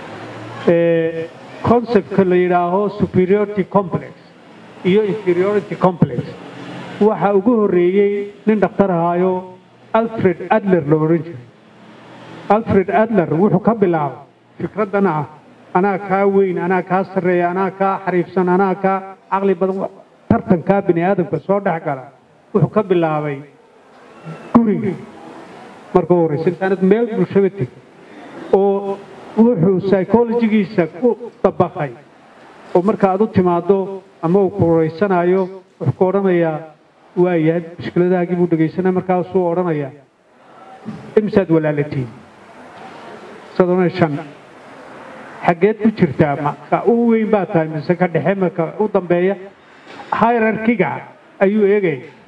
conceptka la yidhaaho superiority complex iyo inferiority complex waxa ugu horreeyey nin dhakhtar ahaayo Alfred Adler la oran jiray Alfred Adler wuxuu ka bilaabay fikraddan ah anaa kaa weyn anaa kaa sarreeya anaa kaa xariifsan anaa kaa caqli badan tartanka bini aadamka soo dhex gala wuxuu ka bilaabay guriga markuu horreysay intaanad meel bulshada tag oo wuxuu psychology-giisa ku dabaqay oo marka aad u timaado ama uu kureysanayo wuxuu ku odhanayaa waayahay mushkiladaagii buu dhegaysanaya markaasuu odhanayaa imsaad walaalatiin sadona shan xageed ku jirtaa marka uu weyn baa tahay mise ka dhexe marka u dambeeya hierarchy-ga ayuu eegay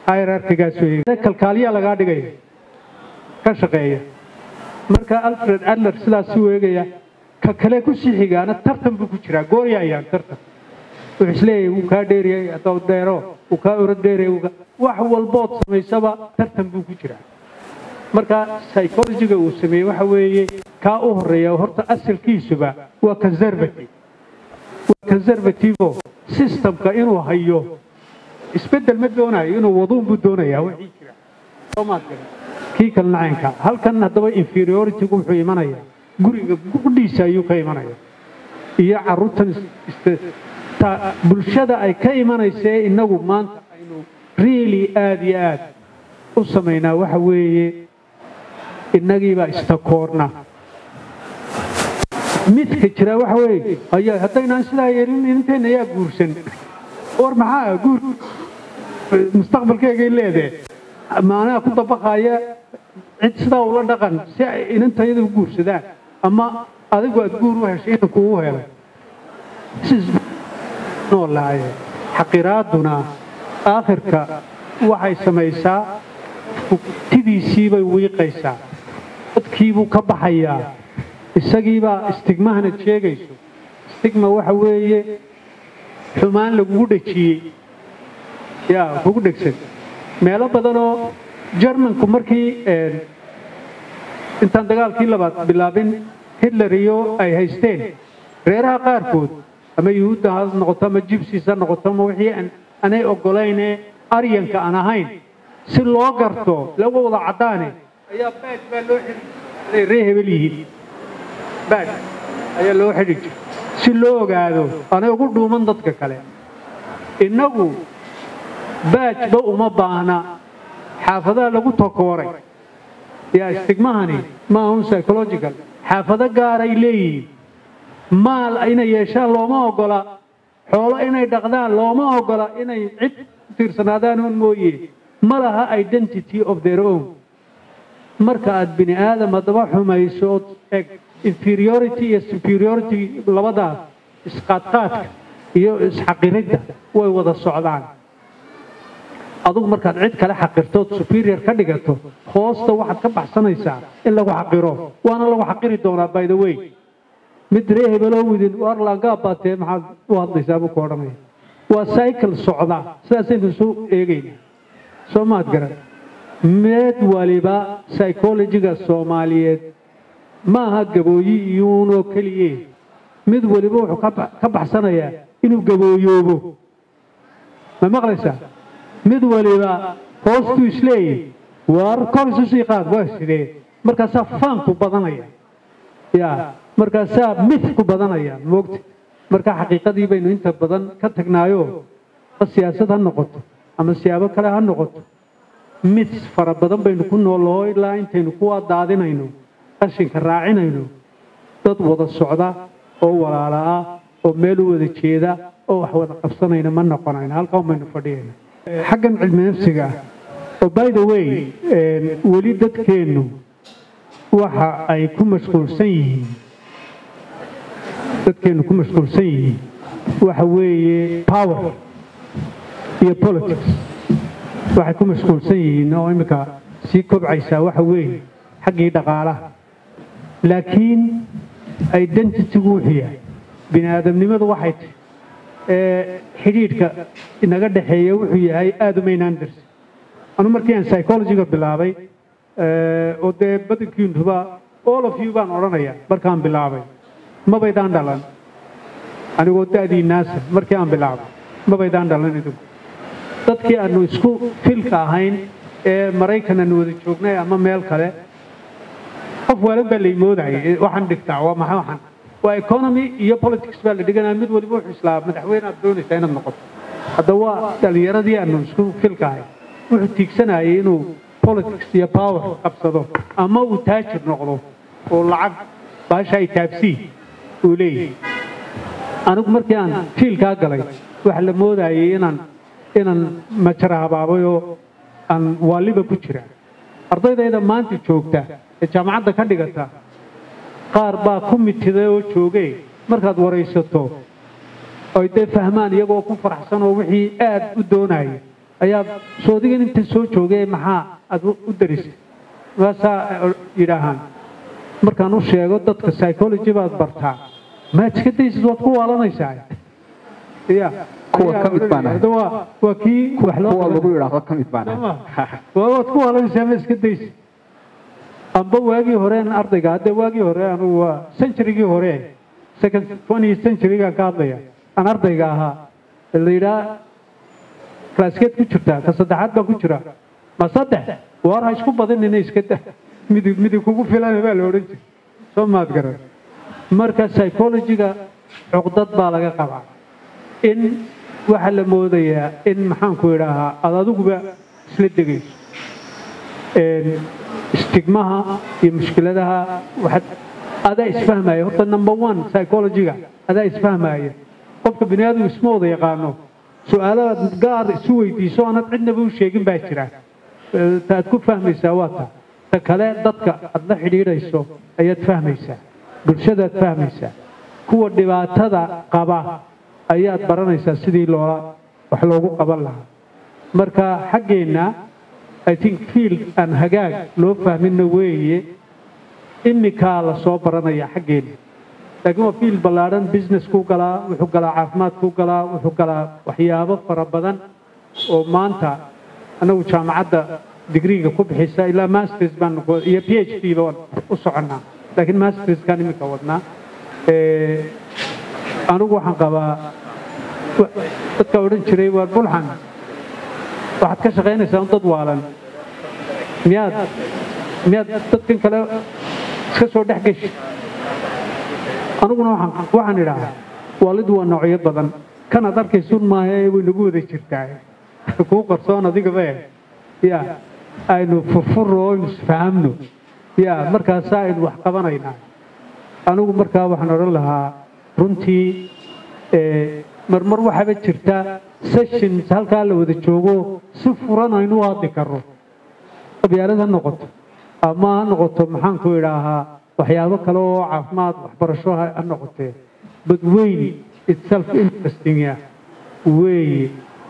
hierarchy-gaas weeye kalkaaliya laga dhigay ka shaqeeya marka Alfred Adler sidaas u eegaya ka kale ku sii xigaana tartan buu ku jiraa gooryaayaan tartan wuxuu isleeyahay uu ka dheeriyay adoo deero uu ka orod dheeriyay wax walbood samaysaba tartan buu ku jiraa marka psychology-ga uu sameeyay waxa weeye ka u horeeya horta asalkiisuba waa conservative waa conservative systemka inuu hayo isbedel ma doonayo inuu waduun buu doonayaa wixii jira Soomaaliya kii kala nacaynka halkan hadaba inferiority wuxuu imanayaa guriga gudhiisa ayuu ka imanayaa iyo caruurtan bulshada ay ka imanaysaa inagu maanta aynu really aad iyo aad u sameynaa waxa weeye inagiiba istakoorna midka jira waxa weeye ayaa hadayna sidaa yeelin inteena ayaa guursan war maxaa guur mustaqbalkeega leedahay maana ku dabaqaya cid sidaa ula dhaqan si ay inantayada u guursadaan ama adigu aad guur u heshay inta kugu helay noolaaye xaqiraaduna aakhirka waxay samaysaa tidiisii bay wiiqaysaa dadkiibuu ka baxayaa isagiibaa istigmahana sheegayso istigma waxa weeye xumaan lagugu dhejiyey yaa kugu dhegsan meelo badanoo Germanku markii intaan dagaalkii labaad bilaabin Hitler iyo ay haysteen reeraha qaarkood ama yuhuudda ha noqoto ama gypsies ha noqoto ama wixii aanay ogoleyn aryanka aan ahayn si loo garto lagu wada cadaane ayaa baad baa loo xidhay reer hebel yihiin baad ayaa loo xidhay si loo ogaado aanay ugu dhuuman dadka kale inagu baadba uma baahna xaafadaha lagu tokooray yaa istigmahani ma aha psychological xaafado gaar ay leeyihiin maal inay yeeshaan looma ogola xoolo inay dhaqdaan looma ogola inay cid tiirsanaadaan oo mooyee ma laha identity of their own marka aad bini aadam adaba xumayso inferiority iyo superiority labadaas isqaadqaadka iyo isxaqiridda way wada socdaan adigu markaad cid kale xaqirtood superior ka dhigato hoosta waxaad ka baxsanaysaa in lagu xaqiro waana lagu xaqiri doonaa by the way mid reer hebel oo widin war laga baatay maxaad u hadlaysaa buu ku odhanaya waa cycle socda sidaasaynu soo eegayna Soomaad garan mid waliba psychology-ga Soomaaliyeed ma aha gabooyi iyuunoo kaliye mid waliba wuxuu ka baxsanayaa inuu gabooyoobo ma maqlaysaa mid waliba hoostu isleeyahay war korsu sii qaad waa sidee markaasaa faanku badanaya yaa markaasaa mid ku badanaya moogta marka xaqiiqadii baynu inta badan ka tagnaayo siyaasad ha noqoto ama siyaabo kale ha noqoto mid fara badan baynu ku nooloo ilaa intaynu ku daadinayno qashinka raacinayno dad wada socda oo walaala ah oo meel u wada jeeda oo wax wada qabsanayna ma noqonayna halkaan baynu fadhiyayna xaggan cilmi nafsiga oo by the way weli dadkeenu waxa ay ku mashquulsan yihiin dadkeenu ku mashquulsan yihiin waxa weeye power iyo politics waxay ku mashquulsan yihiin oo imika sii kobcaysaa waxa weeye xaggii dhaqaalaha laakiin identity-gu wuxuu yahay bini aadamnimadu waxay tahay xidhiidhka inaga dhaxeeya wuxuu yahay aad u maynaan dirsan anu markii aan psychology-ga bilaabay oo dee badankiinuba all of you baan odhanayaa markaan bilaabay mabaydaan dhalan anigoo da'dii naasa markii aan bilaabay mabaydaan dhalan idinku dadkii aanu isku filka ahayn ee Maraykan aanu wada joognay ama meel kale qof waalid baa lay moodayay waxaan dhigtaa waa maxay waxaan waa economy iyo politics baa la dhiganaa mid waliba wuxuu islaam madaxweyne aad doonaysaa inaad noqoto hadda waa dhalinyaradii aanu isku filka ahayn wuxuu tiigsanayay inuu politics iyo power qabsado ama uu taajir noqdo oo lacag baasha ay taabsi uu leeyahay anigu markii aan fiilkaa galay waxa la moodayay inaan inaan majara habaabayo aan waliba ku jira ardaydeeda maanta joogta ee jaamacadda ka dhigata qaar baa committee oo joogay markaad waraysato oo ay fahmaan iyagoo ku faraxsan oo wixii aad u doonayay ayaa soodigan inta soo joogay maxaa aad u darisay waasaa yiraahan markaan u sheego dadka psychology baad bartaa ma iska daysid waad ku waalanaysaa ya kuwa ka mid baan waa waa kii wax loo lagu yiraahdo ka mid baan waad ku waalanaysaa ma iska daysid amba waagii hore ardayga hadda waagii hore anu waa century-gii hore second twentieth century-ga ka hadlaya aan ardayga ahaa la yidhaa classkeed ku jirtaa ka saddexaad baa ku jira ma saddex waar ha isku badin inay iska da midib midib kugu filan baa la odhan jiray soo maad garan marka psychology-ga cuqdad baa laga qabaa in waxa la moodayaa in maxaan ku idhaahaa aad adiguba isla degayso istigmaha iyo mushkiladaha waxaad adaa isfahmaya horta number one psychology-ga adaa isfahmaya qofka bini aadamku isma wada yaqaano su'aalaad gaar isu weydiiso aanad cidnaba u sheegin baa jira taad ku fahmaysaa waa ta ta kale dadka aad la xidhiidhayso ayaad fahmaysaa bulshadaad fahmaysaa kuwa dhibaatada qaba ayaad baranaysaa sidii loola wax loogu qaban lahaa marka xaggeenna I think field aan hagaag loo fahmina weeye imika la soo baranaya xaggeenna laakiin waa field ballaaran business ku galaa wuxuu galaa caafimaad ku galaa wuxuu galaa waxyaabo fara badan oo maanta anagu jaamacadda digriga ku bixisa ilaa masters baan iyo PhD baan u soconaa laakiin masters kan imika wadnaa ee anigu waxaan qabaa dadka odhan jiray waa bulxan waxaad ka shaqaynaysaa dad waalan miyaad miyaad dadkan kale iska soo dhex gashi aniguna waxaan waxaan idhahaa waalidu waa noocyo badan kan aad arkaysuun maaha way nagu wada jirtaa kuu qarsoon adigaba ya aynu furfuro aynu isfahamno ya markaasaa aynu wax qabanaynaa anigu markaa waxaan odhan lahaa runtii marmar waxaaba jirta sessions halkaa la wada joogo si furan aynu u hadli karno qabyaalad ha noqoto ama ha noqoto maxaan ku idhaahaa waxyaabo kale oo caafimaad waxbarasho ha noqotee but weyn itself interesting ya weeye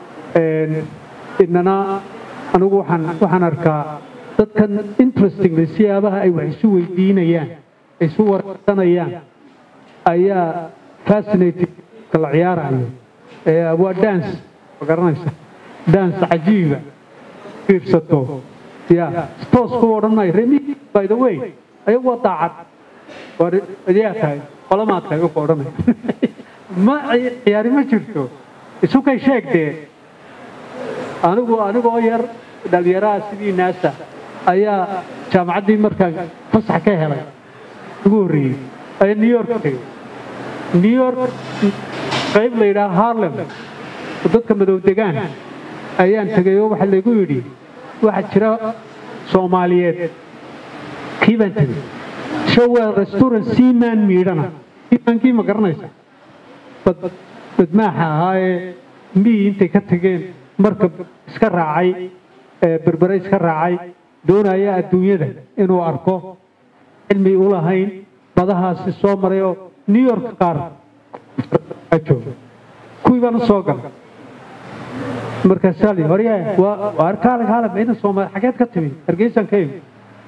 inana anigu waxaan waxaan arkaa dadkan interesting siyaabaha ay wax isu weydiinayaan ay isu warsanayaan ayaa fascinating kala ciyaarayo waa dance magaranaysa dance cajiiba fiirsato ya toos ku odhanay remi by the way ayagu waa daacad waa adiyaa tahay qolamaad tahay ku odhanay ma ciyaari ma jirto isu kay sheegtee anigu anigoo yar dhalinyaraha sidii naasa ayaa jaamacaddii markaan fasax ka helay ugu horreeyey ayaa new york tegay new york qayb la yidhaha harlem dadka madow degaan ayaan tegay oo waxaa laygu yidhi waxaa jira soomaaliyeed kii baan tegay showa restaurant seaman miidhana seamankii ma garanaysa bad badmaaxa ahaayee mii intay ka tageen marka iska raacay berbere iska raacay doonaya adduunyada inuu arko cilmi u lahayn badahaasi soo maray oo new york qaar jooga kuwii baan u soo galay markaasaa li horyaa waa arkaalag haalab ciidan soomaali xageed ka timi hargeysaan ka imi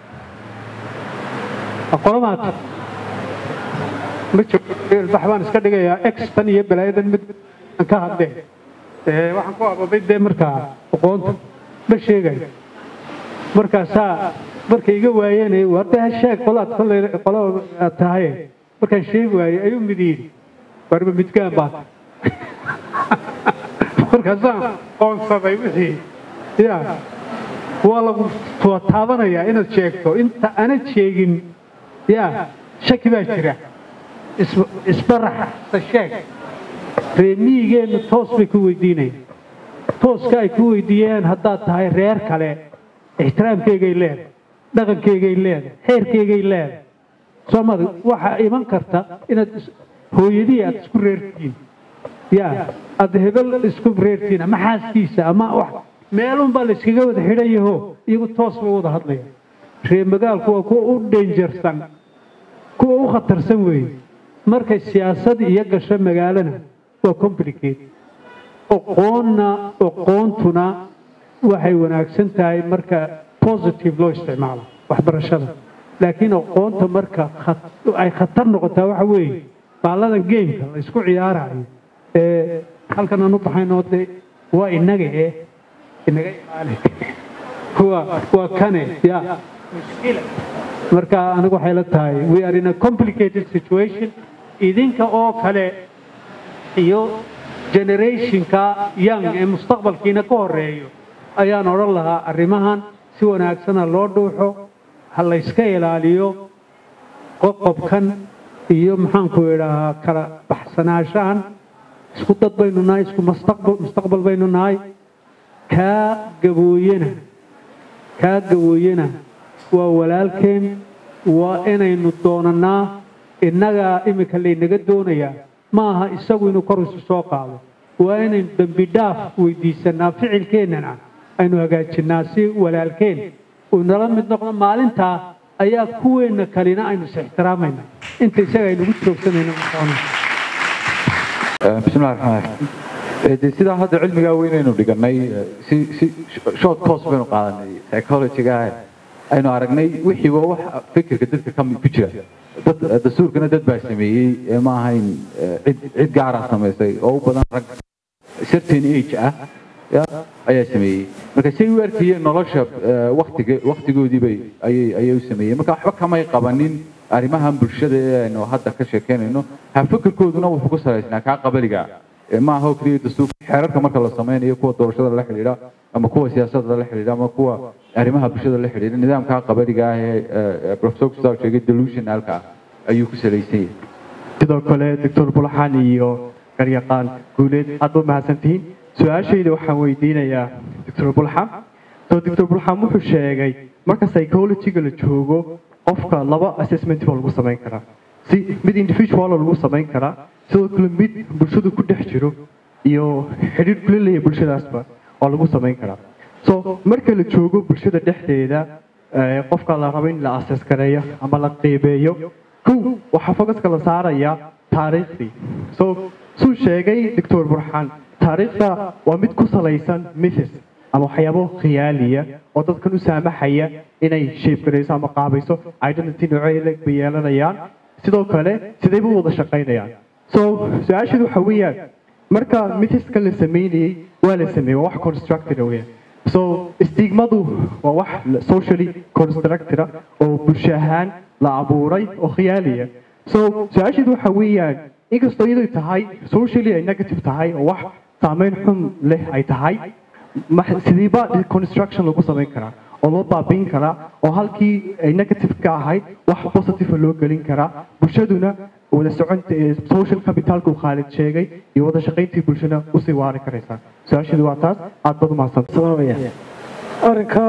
qolamaad ma jiro bax baan iska dhigayaa extan iyo balaayadan mid aan ka hadlee waxaan ku ababay dee markaa aqoonta ma sheegayo markaasaa markay iga waayeen waa dee sheeg qolaad kolley qolo aad tahay markaan sheegi waayey ayuu mid yidhi warba midgaan baa markaasaan qoonsaday wixii ya waa lagu taabanayaa inaad sheegto inta aanad sheegin ya shaki baa jira isbaraxa sheeg reemiyigeenna toos bay ku weydiinayaan tooska ay ku weydiiyeen haddaad tahay reer kale ixtiraamkeygay leedahay dhaqankeygay leedahay xeerkeygay leedahay soomali waxaa iman karta inaad hooyadii aad isku reertiin ya aad hebel isku reertiin ama xaaskiisa ama wax meelunbaa la iskaga wada xidhan yaho iyagu toos bay wada hadlayaan reer magaalku waa kuwa u dhanjarsan kuwa u khatarsan weeye markay siyaasad iyo gasho magaalana waa complicate aqoonna aqoontuna waxay wanaagsan tahay marka positive loo isticmaalo waxbarashada laakiin aqoonta marka ay khatar noqotaa waxa weeye baaladan gameka la isku ciyaarayo ee halkan aanu baxayno de waa inaga ee inaga ilaali huwa waa kane ya marka anigu waxay la tahay we are in a complicated situation idinka oo kale iyo generationka young ee mustaqbalkiina ka horeeyo ayaan oran lahaa arrimahan si wanaagsan loo dhuuxo hal la iska ilaaliyo qoqobkan iyo maxaan ku yiraahdaa kala baxsanaashaan isku dad baynu nahay isku mustaqbal mustaqbal baynu nahay ka gabooyena ka gabooyena waa walaalkeen waa inaynu doonanaa innaga imika laynaga doonaya maaha isagu inuu kor isu soo qaado waa inaynu dambi dhaaf weydiisanaa ficilkeennana aynu hagaajinaa si walaalkeen uu nala mid noqdo maalintaa ayaa kuweenna kalina aynu is ixtiraamayna inta isaga aynugu joogsanayno maqoona bismillahi raxmaani raxiim sidaa hadda cilmigaa weynaynu dhiganay si si short course baynu qaadanay psychology-ga aynu aragnay wixii waa wax fikirka dadka ka mid ku jira dad dastuurkana dad baa sameeyey ma ahayn cid cid gaar ah samaysay oo u badan rag certain age ah ayaa sameeyey marka si uu arkayay nolosha waqtiga waqtigoodii bay ayay ayay u sameeyeen marka waxba kamay qabanin arrimahan bulshada ee aynu hadda ka sheekeynayno ha fikirkooduna wuxuu ku salaysnaa ka qabaliga ma aha oo kaliya dastuurka xeerarka marka la sameynayo kuwa doorashada la xiriira ama kuwa siyaasadda la xiriira ama kuwa arrimaha bulshada la xiriira nidaamka qabaliga ah ee professor Gustavo sheegay delusionalka ayuu ku salaysan yahay sidoo kale doctor Bulxan iyo garyaqaan guuleed aad u mahadsantihiin su-aashayda waxaan weydiinayaa doctor Bulxan so doctor Bulxan wuxuu sheegay marka psychology-ga la joogo qofka laba assessment baa lagu samayn karaa si mid individual lagu samayn karaa sidoo kale mid bulshadu ku dhex jiro iyo xiriir kula leeyahay bulshadaasba oo lagu samayn karaa so marka la joogo bulshada dhexdeeda qofka la rabo in la assess gareeyo ama la qiimeeyo kow waxaa focuska la saarayaa taariikhdii so suu sheegay doctor Burxan taariikhda waa mid ku salaysan myths ama waxyaabo khiyaaliya oo dadkan u saamaxaya inay shape gareyso ama qaabayso identity noocyada ay yeelanayaan sidoo kale sidee buu wada shaqaynayaan so su-aasheedu waxa weeyaan marka mythska la sameeyay waa la sameeyay wax constructed weeyaan so stigmadu waa wax socially constructed oo bulsho ahaan la abuuray oo khiyaaliya so su-aasheedu waxa weeyaan inkastoo iyadu tahay socially ay negative tahay oo wax saameyn xun leh ay tahay sideeba construction lagu samayn karaa oo loo baabiin karaa oo halkii ay negative ka ahayd wax positive loo gelin karaa bulshaduna wada soconta social capitalku Khalid sheegay iyo wada shaqayntii bulshada u sii waari karaysa su-aasheedu waa taas aad baad u mahadsan salaamaya arrinka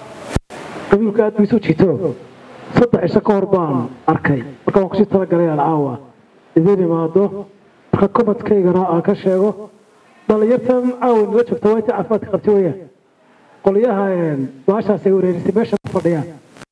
qabiilka aad isu jito saddex isha ka hor baan arkay marka waan kusii talagalay aan caawa idin imaado marka komadkaygana aan ka sheego dhalinyartan caawa nala joogta waa inta caafimaadka qabti weeyaan qolyaha baashaasay wareerisay meesha ku fadhiyaan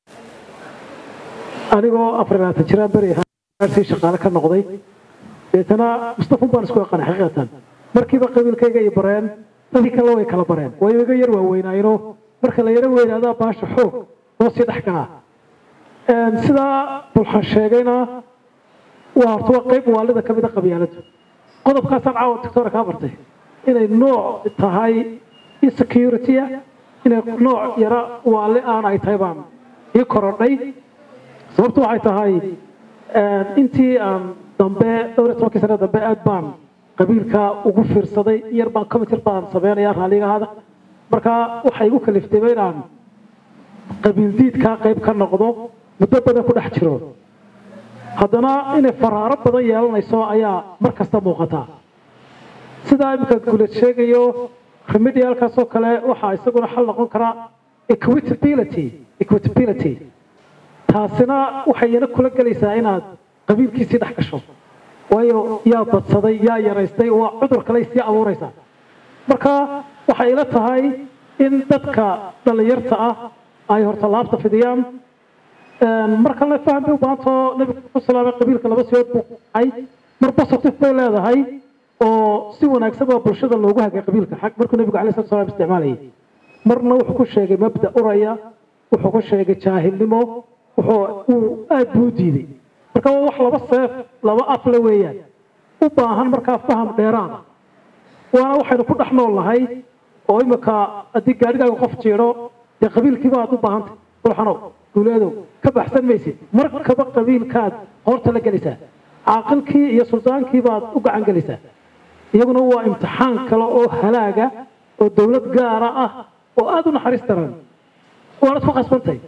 anigoo afar iyo labaatan jiraan beri ahaansi shaqaale ka noqday deetana mustafun baan isku aqaan xaqiiqatan markiiba qabiilkayga iyo bareen dadkii kale way kala bareen waayo iga yar waaweynaaynoo marka la yaro weynaadaa baasha xoog loo sii dhex galaa sidaa Bulxan sheegayna waa horta waa qayb waalida ka mid a qabyaalada qodobkaasaan caawa doctora kaa bartay inay nooc tahay insecurity inay nooc yara waale aan ay tahay baan ii korodhay sababtu waxay tahay intii aan dambe dhowr iyo tobankii sano dambe aad baan qabiilka ugu fiirsaday yar baan committee baan sameynaya raaligaada marka waxay igu kaliftay inaan qabiil diidka qayb ka noqdo muddo badan ku dhex jiro haddana inay faraaro badan yeelanayso ayaa mar kasta muuqata sidaa imika guulad sheegayo remedialkaasoo kale waxaa isaguna xal noqon karaa equitability equitability taasina waxay yana kula gelaysaa inaad qabiilkiisii dhex gasho waayo yaa badsaday yaa yaraystay waa cudur kale sii abuuraysaa marka waxay ila tahay in dadka dhalinyarta ah ay horta laabta fidiyaan marka la fahmay u baahanto nabiga ku salaamay qabiilka laba siyood buu ay mar positive bay leedahay oo si wanaagsan baa bulshada loogu hagay qabiilka xaq markuu nabiga calaysalaam isticmaalayay marna wuxuu ku sheegay mabda uraya wuxuu ku sheegay jaahilnimo wuxuu uu aad buu diiday marka waa wax laba seef laba afle weeyaan u baahan markaa faham dheeraad waana waxaynu ku dhex nool nahay oo imika haddii gaadhigaaga qof jiiro dee qabiilkiiba aad u baahantay bulxanow guuleedow ka baxsan maysid markaba qabiilkaad horta la gelaysaa caaqilkii iyo sultaankii baad u gacan gelaysaa iyaguna waa imtixaan kale oo halaaga oo dowlad gaara ah oo aad u naxariis daran waanad ku qasbantay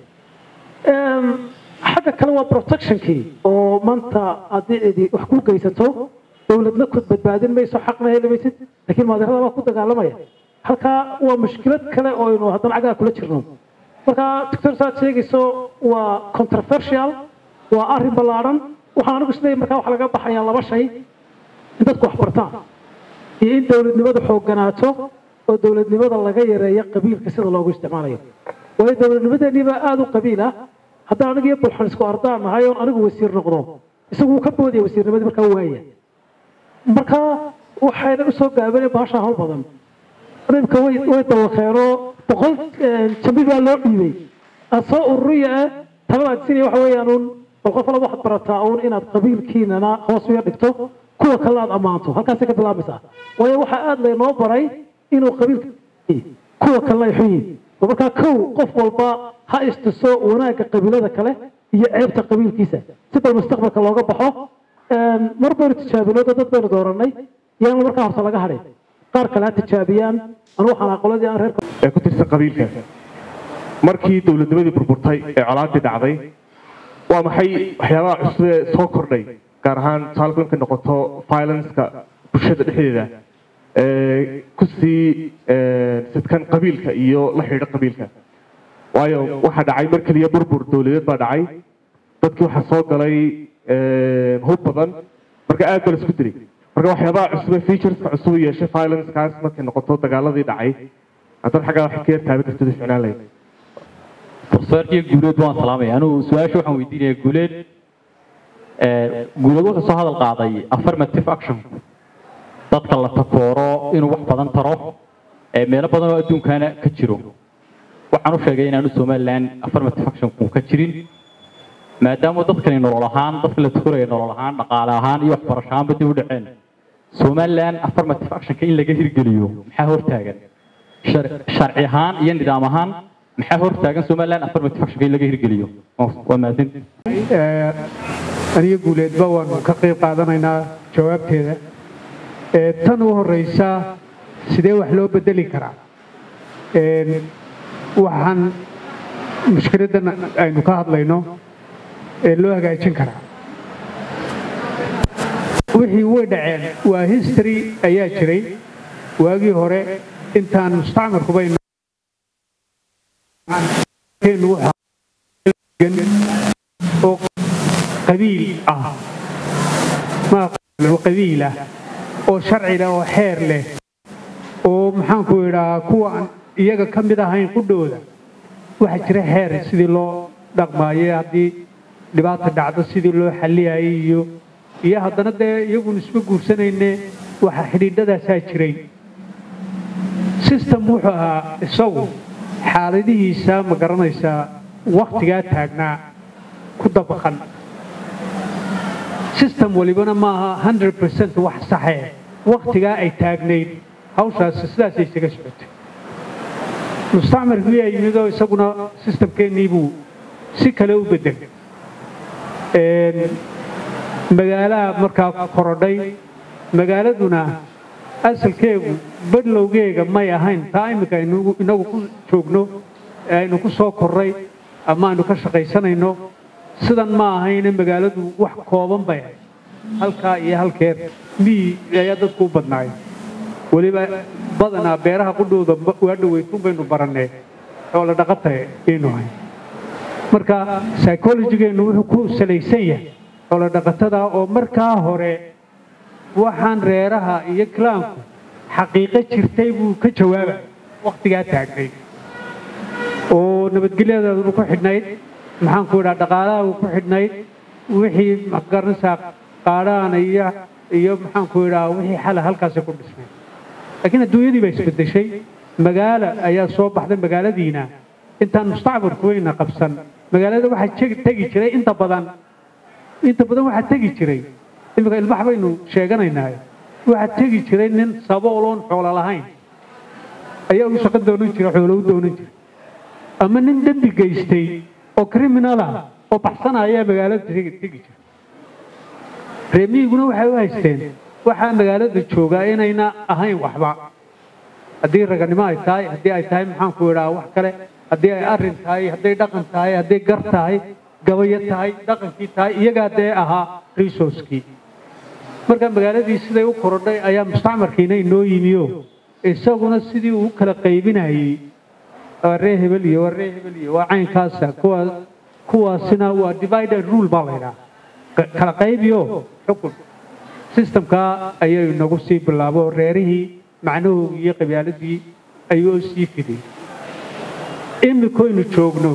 xagga kale waa protectionkii oo maanta haddii cidi wax ku geysato dowladna ku badbaadin mayso xaqna heli maysid laakiin maadeerada baa ku dagaalamaya halkaa waa mushkilad kale oo aynu haddana cagaha kula jirno marka doctor saad sheegayso waa controversial waa arrin ballaaran waxaan anigu isleeyahay markaa waxa laga baxayaa laba shay in dadku wax bartaan iyo in dowladnimada xoogganaato oo dowladnimada laga yareeyo qabiilka sida loogu isticmaalayo waayo dowladnimadeennii baa aad u qabiil ah haddaan aniga iyo bulxan isku ardaan nahay oon anigu wasiir noqdo isagu wuu ka boodaya wasiirnimadii markaa waaya marka waxayna u soo gaabaneen bahasha hawl badan imika way way dawaqeenoo boqol jambi baa loo dhiibay aad soo ururiya ah taladaad sinaya waxa weeyaan uun bal qof walba waxaad barataa uun inaad qabiilkiinana hoos uga dhigto kuwa kale aad ammaanto halkaasay ka bilaabaysaa waayo waxaa aad laynoo baray inuu qabiilka kuwa kalena ay xun yihiin markaa kow qof walba ha istuso wanaagga qabiilada kale iyo ceebta qabiilkiisa si bal mustaqbalka looga baxo mar baynu tijaabinooda dad baynu dooranay yaana markaa horta laga hadhay qaar kale ha tijaabiyaan anu waxaan aqoladii aan reerka ee ku tirsan qabiilka markii dowladnimadii burburtay ee colaadii dhacday waa maxay waxyaabaha cusub ee soo kordhay gaar ahaan tusaale markay noqoto violenceka bulshada dhexdeeda ee kusii sidkan qabiilka iyo la xidhiidha qabiilka waayo waxaa dhacay mar keliya burbur dowladeed baa dhacay dadkii waxaa soo galay hub badan marka aad baa la isku dilay marka waxyaabaha cusub ee featureska cusub u yeeshay violencekaas markay noqoto dagaaladii dhacay haddana xaggaa wax ka yar taaban kartida ficnaan lahayd profesorkii guuleed waan salaamaya anigu su-aasha waxaan weydiinaya guuleed guuleed wuxuu soo hadal qaaday affirmative action dadka la takooro inuu wax badan taro meelo badan oo adduunkana ka jiro waxaan u sheegay inaanu somaliland affirmative action ku ka jirin maadaama dadkani nolol ahaan dadka la takooraya nolol ahaan dhaqaale ahaan iyo waxbarasho ahaanba dib u dhaceen somaliland affirmative actionka in laga hirgeliyo maxaa hortaagan sharci ahaan iyo nidaam ahaan maxaa hortaagan somaliland affirmative actionka in laga hirgeliyo waa mahadsan aniga guuleedba waanu ka qayb qaadanaynaa jawaabteeda tan u horeysa sidee wax loo bedeli karaa waxaan mushkiladan aynu ka hadlayno ee loo hagaajin karaa wixii way dhaceen waa history ayaa jiray waagii hore intaan mustacmarkuba oo qabiil ah ma qabiil ah oo sharci leh oo xeer leh oo maxaanku idhaa kuwa aan iyaga ka mid ahayn qudhooda waxaa jira xeer sidii loo dhaqmaayay haddii dhibaata dhacdo sidii loo xalliyayay iyo iyo haddana dee iyagun isma guursanayne waxa xidhiidhadaasaa jiray system wuxuu ahaa isagu xaaladihiisa ma garanaysaa wakhtigaa taagnaa ku dabaqan system walibana maaha hundred percent wax saxee wakhtigaa ay taagnayd hawshaasi sidaasay isaga socotay mustacmarkii yaa yimid oo isaguna systemkeennii buu si kale u bedelay magaalaha markaa korodhay magaaladuna asalkeegu badlowgeega may ahayn taa iminka aynu inagu ku joogno aynu ku soo korray ama aynu ka shaqaysanayno sidan ma ahayne magaaladu wax kooban bay ahayd halkaa iyo halkeer miyi ayaa dadku u badnaay weliba badanaa beeraha qudhooda waa dhaweytun baynu barannee xoola dhaqatay aynu ahay marka psychologigeennu wuxuu ku salaysan yahay xoola dhaqatada oo markaa hore waxaan reeraha iyo islaamku xaqiiqo jirtay buu ka jawaabay wakhtigaa taagnay oo nabadgelyadeedu ku xidhnayd maxaanku idhaa dhaqaalaha ku xidhnayd wixii magaranaysaa qaadhaana iyo iyo maxaanku idhaa wixii xala halkaasi ku dhisnay laakiin adduunyadii baa isbedeshay magaalo ayaa soo baxday magaaladiina intaan mustacbarku weyna qabsan magaalada waxaa tegi jiray inta badan inta badan waxaa tegi jiray imika ilbax baynu sheeganaynaa waxaa tegi jiray nin sabooloon xoolo lahayn ayaa u shaqo doonan jiray xoolo u doonan jiray ama nin dembi geystay oo criminal ah oo baxsanaya magaalada tegi jiray reemiyiguna waxay u haysteen waxaa magaalada joogaa inayna ahayn waxba haddii raganimo ay tahay haddii ay tahay maxaan ku idhaa wax kale haddii ay arrin tahay hadday dhaqan tahay hadday gar tahay gabayo tahay dhaqankii tahay iyagaa dee ahaa resourcekii marka magaaladii siday u korodhay ayaa mustacmarkiina inoo yimiyo isaguna sidii uu kala qaybinayay waa ree hebel iyo waa ree hebel iyo waa caynkaasa kuwa kuwaasina waa divided rule baa la yidhaha kala qaybiyo xukun systemkaa ayay nagu sii bilaabo reerihii macnahoogii iyo qabyaaladii ayuu sii fidiyey imikoynu joogno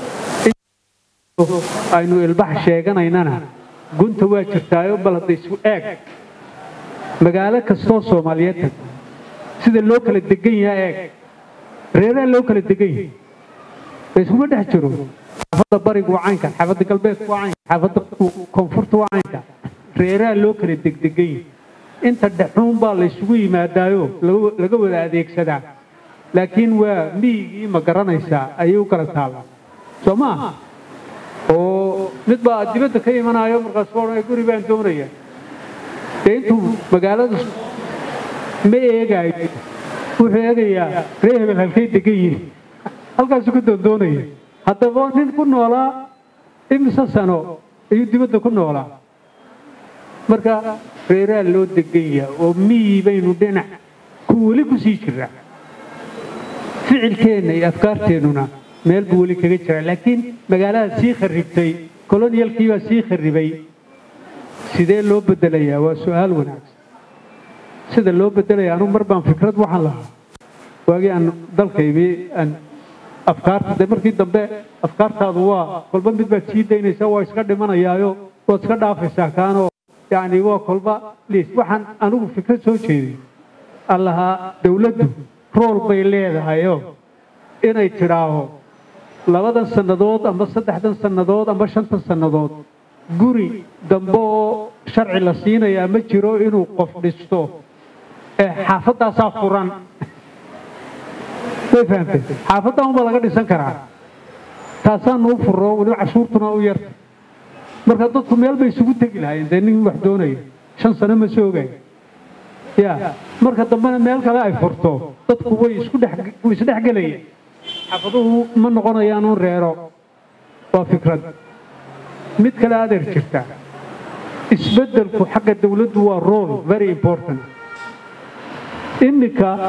aynu ilbax sheeganaynana gunta waa jirtaayo bal hadda isu eeg magaalo kastoo soomaaliyeed tagta sida loo kala degan yahay eeg reeraha loo kala degan yahay iskuma dhex jiro xaafadda barigu waa caynka xaafadda galbeedku waa caynka xaafadda koonfurta waa caynka reeraha loo kala degdegan yahay inta dhexuun baa la isugu yimaadaayo laga wada adeegsadaa laakiin waa miyigii ma garanaysaa ayay u kala taallaa soo maaha oo mid baa dibadda ka imanayo markaas odhanaya guri baan doonaya dee intuu magaalada ma eegaayo wuxuu eegayaa ree hebel halkay degan yihin halkaasuu ka doondoonaya haddaba nin ku noolaa imise sano ayuu dibadda ku noolaa marka reeraha loo degan yahay oo miyi baynu dhinac ku weli ku sii jiraa ficilkeenna iyo afkaarteennuna meel buu weli kaga jiraa laakiin magaalada sii kharibtay koloniyalkii baa sii kharibay sidee loo bedelayaa waa su-aal wanaagsan sida loo bedelaya anugu mar baan fikrad waxaan lahaa waagii aan dalkaybi aan afkaarta de markii dambe afkaartaadu waa kolba mid baad sii daynaysaa waa iska dhimanayaayo waad iska dhaafaysaa kaanoo yacni waa kolba liis waxaan anigu fikrad soo jeeday allahaa dowladdu rool bay leedahayo inay tidhaaho labadan sannadood ama saddexdan sannadood ama shantan sannadood guri dambe oo sharci la siinayaa ma jiro inuu qof dhisto ee xaafadaasaa furan way fahamtay xaafaddan unbaa laga dhisan karaa taasaanu u furo weliba cashuurtuna u yarta marka dadku meel bay isugu tegi lahaayeen dee nin wax doonaya shan sano ma soogaya ya marka dambena meel kale ay furto dadku way isku dhex way isdhex gelayaan xaafaduhu ma noqonayaan un reero waa fikrad mid kale adeer jirta isbeddelku xagga dawladdu waa role very important iminka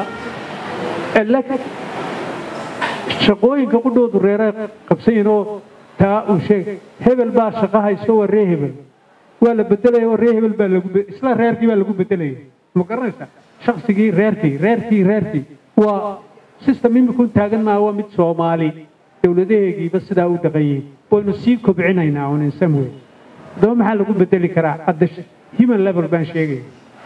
shaqooyinka qudhoodu reeray qabsayin oo taa uu sheeg hebel baa shaqo hayso waa ree hebel waa la bedelaya oo ree hebel baa lagu isla reerkii baa lagu bedelaya ma garanaysaa shaqsigii reerkii reerkii reerkii waa system imikun taagan maaha waa mid soomaali dowladaheegiiba sidaa u dhaqanyeen waynu sii kobcinaynaa un in some way haddaba maxaa lagu bedeli karaa hadda human level baan sheegaya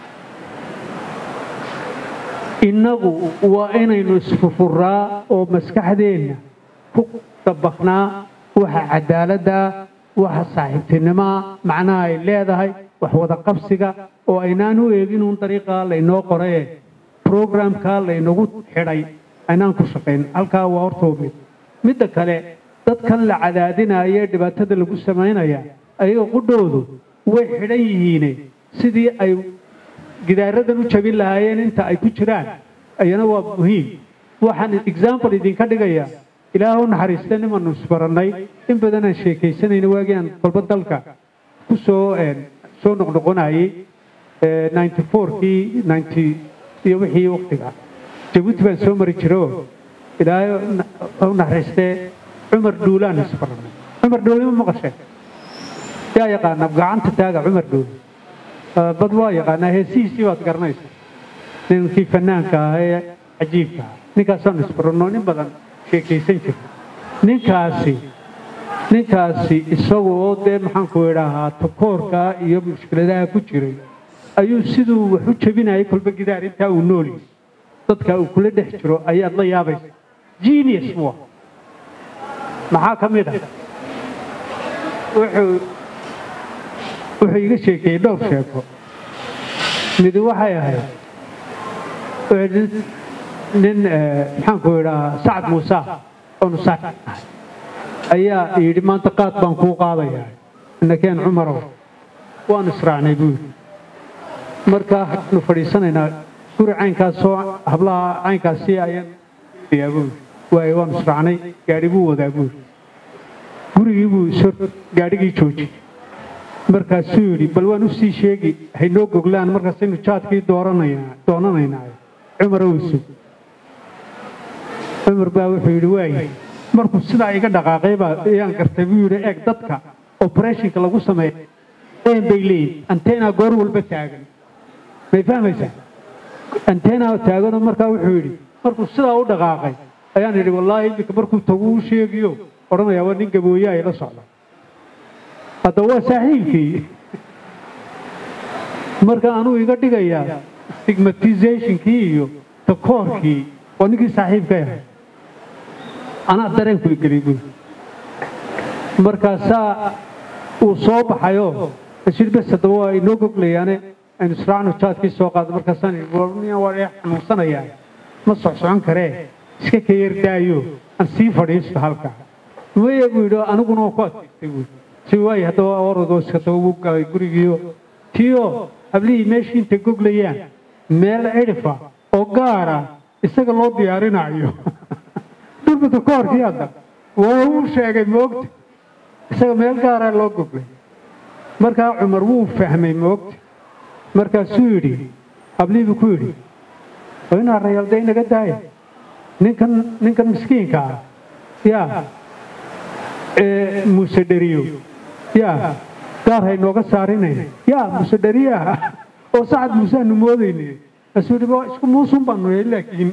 innagu waa inaynu isfurfuraa oo maskaxdeenna ku dabaqnaa waxa cadaaladda waxa saaxiibtinimaa macnaha ay leedahay wax wada qabsiga oo aynaan u eegin uun dariiqaa laynoo qoraye programkaa laynagu xidhay aynaan ku shaqayn halkaa waa hortoo mid midda kale dadkan la cadaadinaya ee dhibaatada lagu samaynaya ayaga qudhoodu way xidhan yihiine sidii ay gidaaradan u jabin lahaayeen inta ay ku jiraan ayana waa muhiim waxaan example idinka dhigayaa ilaahu naxariista nimanu isbarannay in badan aan sheekaysanayna waagii aan kolba dalka ku soo soo noqnoqonayay ninety four-kii ninety iyo wixii waqtiga jabuuti baan soo mari jiro ilaahay u naxariistee cumar dhuulaan isbarannay cumar dhuuli ma maqashee yaa yaqaana gacanta taaga cumar dhuuli bad waa yaqaanaa heesihiisii baad garanaysa ninkii fanaanka ah ee cajiibka ah ninkaasaan isbaranno nin badan sheekaysan jirta ninkaasi ninkaasi isagu oo dee maxaanku idhaahaa takoorka iyo mushkiladaha ku jiray ayuu siduu wax u jebinayay kolba gidaar intaa uu nool dadka uu kula dhex jiro ayaad la yaabaysa genius buu maxaa ka mid ah wuxuu wuxuu iga sheekeeyey dhowr sheeko mid waxay ahayd nin maxaan ku idhaa sacad muuse oo nusaar ayaa yidhi maanta qaad baan kuu qaadayaa innakeen cumarow waan israacnay buu yidhi markaa nu fadhiisanaynaa guri caynkaasoo hablaha caynkaasi ayaan yaa buu yidhi waaye waan israacnay gaadhi buu wadaa buu yidhi gurigii buu isor gaadhigii joojiyey markaasuu yidhi bal waan u sii sheegi haynoo goglaan markaasaynu jaadkii doonanaynaa cumarow isu cumar baa wuxuu yidhi waaye markuu sidaa iga dhaqaaqay baa ayaan gartay buu yidhi eeg dadka operationka lagu sameeyo een bay leeyihin antena goor walba taagan may fahmaysaa antena taaganoo markaa wuxuu yidhi markuu sidaa u dhaqaaqay ayaan yidhi wallaahi iminka markuu tagu u sheegiyo odhanayaa waa nin gabooyaa ila socda hadda waa saaxiibkii marka anuu iga dhigayaa stigmatizationkii iyo takoorkii waa ninkii saaxiibka yahay anaa dareenku igeliy buuri markaasaa uu soo baxayoo ashir bes haddaba waa inoo goglayaane aynu israacno jaadkii soo qaado markaasaan waa dheex xanuunsanayaa ma socsocon karee iska ka yardaayo aan sii fadhiisto halkaa maya buu yidhi aniguna waa ku adkaystay buuri si waaye haddaba orodoo iska daba buu galay gurigiio tiyo hablihii meeshii intay goglayaan meel cidhifa oo gaara isaga loo diyaarinayo durbuta ka horkii hadda waa uu sheegay moogta isaga meel gaaraa loo goglay markaa cumar wuu fahmay moogta markaasuu yidhi hablihii buu ku yidhi oo inaa rayaalda inaga daaya ninkan ninkan miskiinka ah yaa muuse dheriyo yaa gaar haynooga saarinayna yaa muuse dheriyaha oo sacad muuse aanu moodayne kaasuu yidhi isku muusun baanu yahay laakiin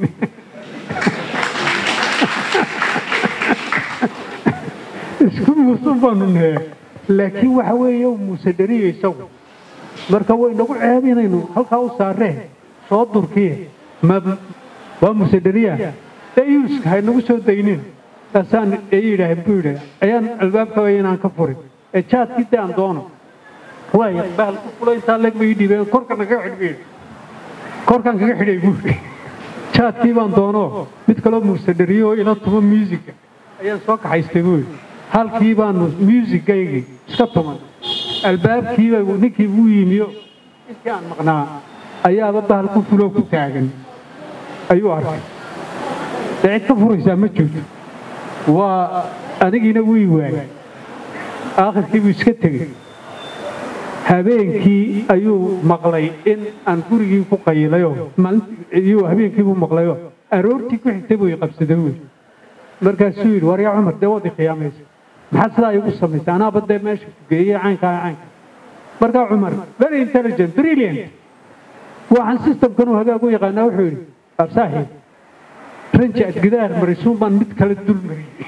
isku muusun baanu nahay laakiin waxa weeye muuse dheriyo isagu marka way nagu ceeb inaynu halkaa u saareen soo durkiye ma waa muuse dheriya dayuuska haynagu soo daynin kaasaan ay yidhaaheen buu yidhi ayaan albaabka inaan ka furin ee jaadkii de aan doono waaya bahal ku fulay intaa leeg bay ii dhiibeen korka naga xidhbeen korkaan kaga xidhay buu yidhi jaadkii baan doono mid kaloo muuse dheriyo oo ila tumo musica ayaan soo kaxaystay buu yidhi halkii baanu musicaygii iska tuman albaabkiiba ninkii wuu yimiyo intii aan maqnaa ayaaba bahal ku fuloo ku taagan ayuu arkay dee cid ka furaysaa ma jirto waa anigiina wii waayay aakhirkii buu iska tegey habeenkii ayuu maqlay in aan gurigii ku qayilayoo maalintii habeenkii buu maqlayoo aroortii ku xigtay buu i qabsaday wy markaasuu yidhi war yaa cumar dee waad i khiyaamaysa maxaad sidaa igu samaysay anaaba dee meesha ku geeyey caynkaa caynka markaa cumar very intelligent brilliant waxaan systemkan uu hagaag u yaqaanaa wuxuu yidhi absaaxiib ranji aad gidaar marisuun baan mid kale dul mariyey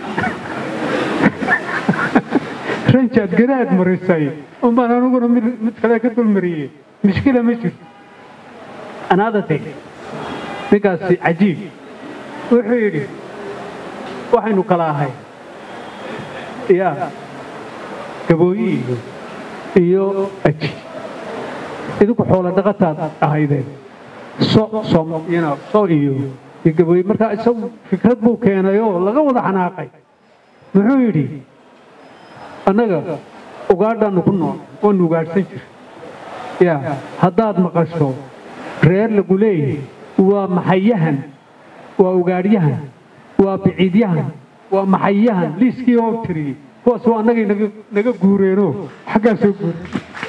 ranji aad gidaad marisay un baan aniguna mid kale ka dul mariyey mushkila ma jirto another thing ninkaasi cajiib wuxuu yidhi waxaynu kala ahay yaa gabooyi iyo iyo aji idinku xoolo dhaqataad ahaydeen so som you know so iyo iyo gabooyi markaa isagu fikrad buu keenay oo laga wada xanaaqay muxuu yidhi annaga ugaadhaanu ku nool waanu ugaadhsan jir yaa haddaad maqasho reer lagu leeyahay waa maxayahan waa ugaadhyahan waa biciidyahan waa maxayahan liiskii oo tiriyey kuwaas waa annagay naga naga guureenoo xaggaa soo guureen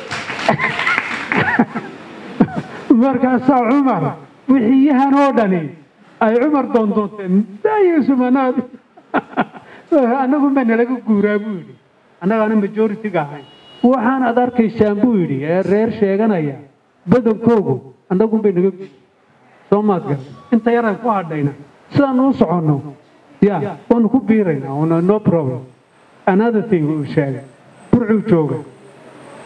markaasaa cumar wixii yahan oo dhani ay cumar doondoonteen daayusumanaad annagu ma nalaga guuraa buu yidhi annagaana majoritiga ahayn waxaan ad arkaysaan buu yidhi ee reer sheeganaya badankoogu annagun bay naga guur soo maad gar inta yaraan ku hadhayna sidaanu u soconno ya waanu ku biiraynaa no problem another thing uu sheegay burcuu jooga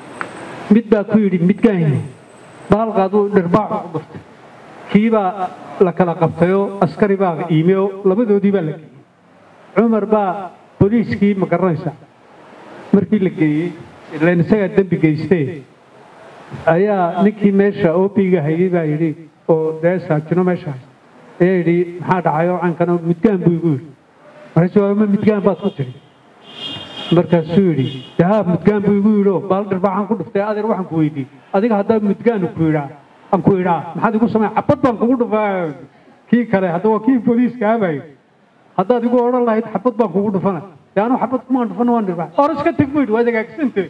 mid baa ku yidhi midgaanyi baalqaaduu dhirbaacu ku dhuftay kiibaa la kala qabtayo askari baa iimeeyo labadoodii baa la geeyey cumar baa booliiskii ma garanaysaa markii la geeyey ilaan isagaa dembi geystay ayaa ninkii meesha oobiga hayay baa yidhi oo dee saajino meesha ayaa yidhi maxaa dhacayo cankana midgaan buu igu yidhi markaasuu ama midgaan baad ku tiri markaasuu yidhi yaa midgaan buu igu yidhi oo baaldhir baan ku dhuftay adeer waxaan ku weydiiyey adiga haddaa midgaan ku yidhaa aan ku yidhaa maxaad igu samay xabad baan kugu dhufaa kii kale hadda waa kii booliiska aabay haddaad igu odhan lahayd xabad baan kugu dhufana dee anuu xabad kumaan dhufana waan dhirbaa or iska teg buu yidhi waad hagaagsantay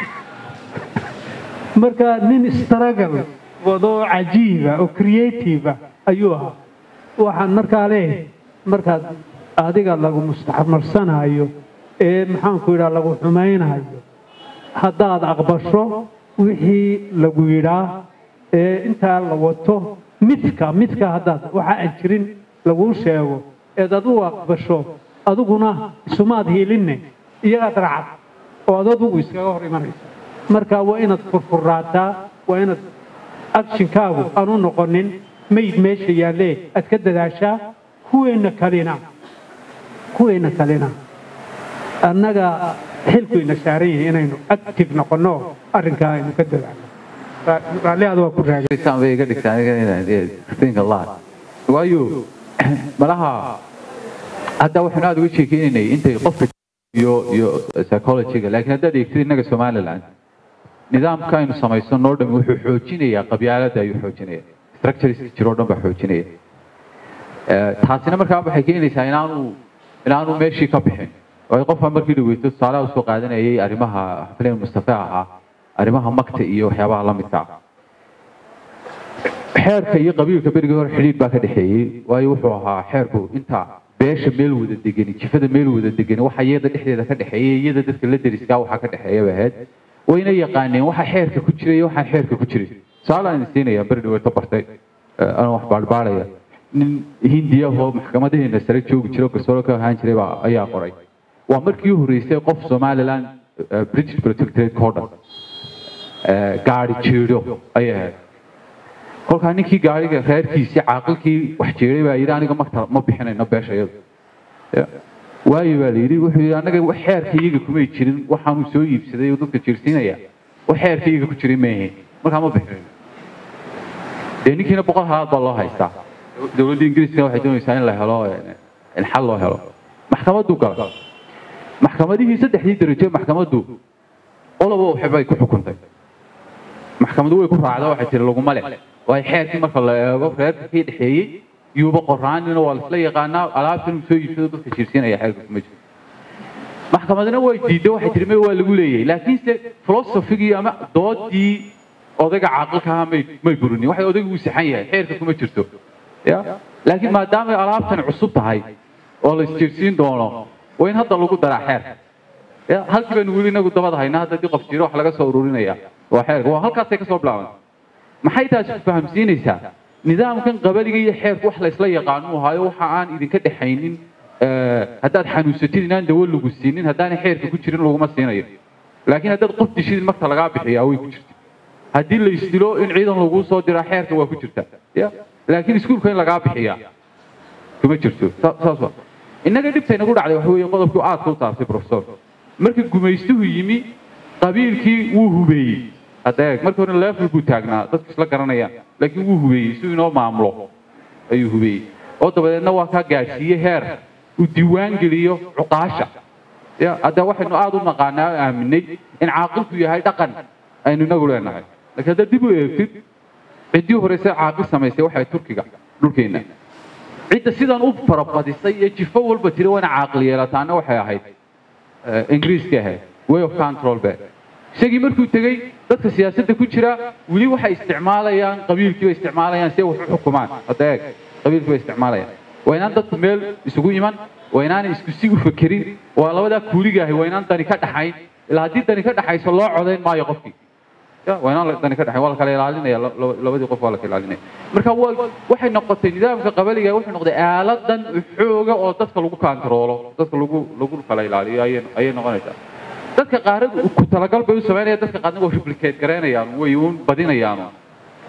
marka nin struggle wado cajiiba oo creative ayuu ahaa waxaan markaa leeyahay markaad adiga lagu mustaxmarsanayo ee maxaan ku yidhaa lagu xumaynayo haddaad aqbasho wixii lagu yidhaa ee intaa la wato midka midka haddaad waxa aan jirin laguu sheego eed adigu aqbasho adiguna isumaad hiilinne iyagaad raacad oo ad adigu iskaga hor imanaysa marka waa inaad furfuraataa waa inaad actionkaagu aanu noqonin mayd meesha yaallee aad ka dadaashaa kuweenna kalena kuweenna kalena annaga xilkuyna saaran yihiin inaynu active noqonno arrinkaa aynu ka dadaalno raallihaada waa ku raagay waayo malaha hadda waxaan aad uga sheekeynaynay intay qofka iyo iyo psychology-ga laakiin haddaad eegtid innaga somaliland nidaamka aynu samayso noo dhami wuxuu xoojinayaa qabyaaladda ayuu xoojinaya structureska jiroo dhan baa xoojinaya taasina markaa waxay keenaysaa inaanu inaanu meeshii ka bixin waayo qofka markii dhaweyto tusaalaha usoo qaadanayay arrimaha xafleen mustafa ahaa arrimaha magta iyo waxyaabaha la midka ah xeerka iyo qabiilka berigii hore xidhiidh baa ka dhexeeyey waayo wuxuu ahaa xeerku inta beesha meel wada degani jifada meel wada degani waxa iyada dhexdeeda ka dhexeeyay iyada dadka la deriskaa waxaa ka dhexeeya bay ahayd wayna yaqaaneen waxa xeerka ku jiray iyo waxaan xeerka ku jirin tusaaleaan siinaya beri dhaweeto bartay anaa wax baadhbaadhaya nin hindiyahoo maxkamadaheena sare joogi jiro garsoore ka ahaan jiray baa ayaa qoray waa markii u horreysay qof somaliland british protectorate oo dhan gaari jeedo ayay ahayd kolkaa ninkii gaariga reerkiisii caaqilkii wax jeeday baa yidhi aniga marta ma bixinayno beesha iyadu waayo baa la yidhi wuxuu yidhi annaga wax xeerka iyaga kumay jirin waxaanuu soo iibsaday oo dadka jeersiinaya wax xeerka iyaga ku jiray maahayn markaa ma bixinayno dee ninkiina boqol halaad baa loo haystaa dowladda ingiriiska waxay doonaysaa in la helo in xal loo helo maxkamaddu gala maxkamadihii saddexdii darajo maxkamaddu qoloba waxbay ku xukuntay maxkamaddu way ku raacda waxay tiri laguma leh waayo xeerkii marka la eego reerka kii dhexeeyey yuuba qoraanina waa laisla yaqaanaa alaabtan uu soo iibsado dadka jirsiinaya xeerka kuma jiro maxkamadna way diiday waxay tiri may waa lagu leeyahay laakiinse filosofigii ama doodii odayga caaqilka ahaa may may burinin waxay odaygu uu saxan yahay xeerka kuma jirto ya laakiin maadaama alaabtan cusub tahay oo la isjirsiin doono waa in hadda lagu daraa xeerka ya halkii baynu weli inagu dabada haynaa hadda dii qof jiro wax laga soo ururinaya waa xeerka waa halkaasay ka soo bilaabantay maxay taasi ku fahamsiinaysaa nidaamkan qabaliga iyo xeerku wax la isla yaqaanu ahaayo waxa aan idinka dhexaynin haddaad xanuunsatid inaan dawo lagu siinin haddaanay xeerka ku jirin laguma siinayo laakiin haddaad qof dishid marka lagaa bixiyaa way ku jirta haddii la isdilo in ciidan lagu soo diraa xeerka waa ku jirta ya laakiin iskuulka in lagaa bixiyaa kuma jirto saas waa innaga dhibta inagu dhacday waxa weeye qodobkii aad soo taabtay professor markii gumaystuhu yimi qabiilkii wuu hubeeyey adeeg markii hore level buu taagnaa dadku isla garanayaan laakiin wuu hubeeyey si inoo maamulo ayuu hubeeyey oo dabadeedna waa ka gaadhsiiyey heer uu diiwaan geliyo cuqaasha ya hadda waxaynu aad u naqaanaa aaminay in caaqilku yahay dhaqan aynu inagu leenahay laakiin hadda dib u eegtid ciddii horeyse caaqil samaysay waxay turkiga dhulkeenna cidda sidan u farabadisay ee jifo walba tiri waana caaqil yeelataana waxay ahayd ingiriiska ahayd way of control be isagii markuu tegey dadka siyaasadda ku jira weli waxay isticmaalayaan qabiilkii bay isticmaalayaan si ay wax u xukumaan hadda eeg qabiilkii bay isticmaalayaan waa inaan dadku meel isugu iman waa inaanay isku si u fakerin waa labadaa kuuligaahay waa inaan dani ka dhaxayn ilaa haddii dani ka dhaxayso loo codayn maayo qofkii ya waa inaan dani ka dhaxayn waa la kala ilaalinaya labadii qof waa la kala ilaalinaya marka waxay noqotay nidaamka qabaliga wuxuu noqday aaladan xooga oo dadka lagu kantaroolo dadka lagu lagu kala ilaaliyo ayay ayay noqonaysaa dadka qaaradu ku talagal bay u sameynayaan dadka qaarna waa replicate gareynayaan way uun badinayaan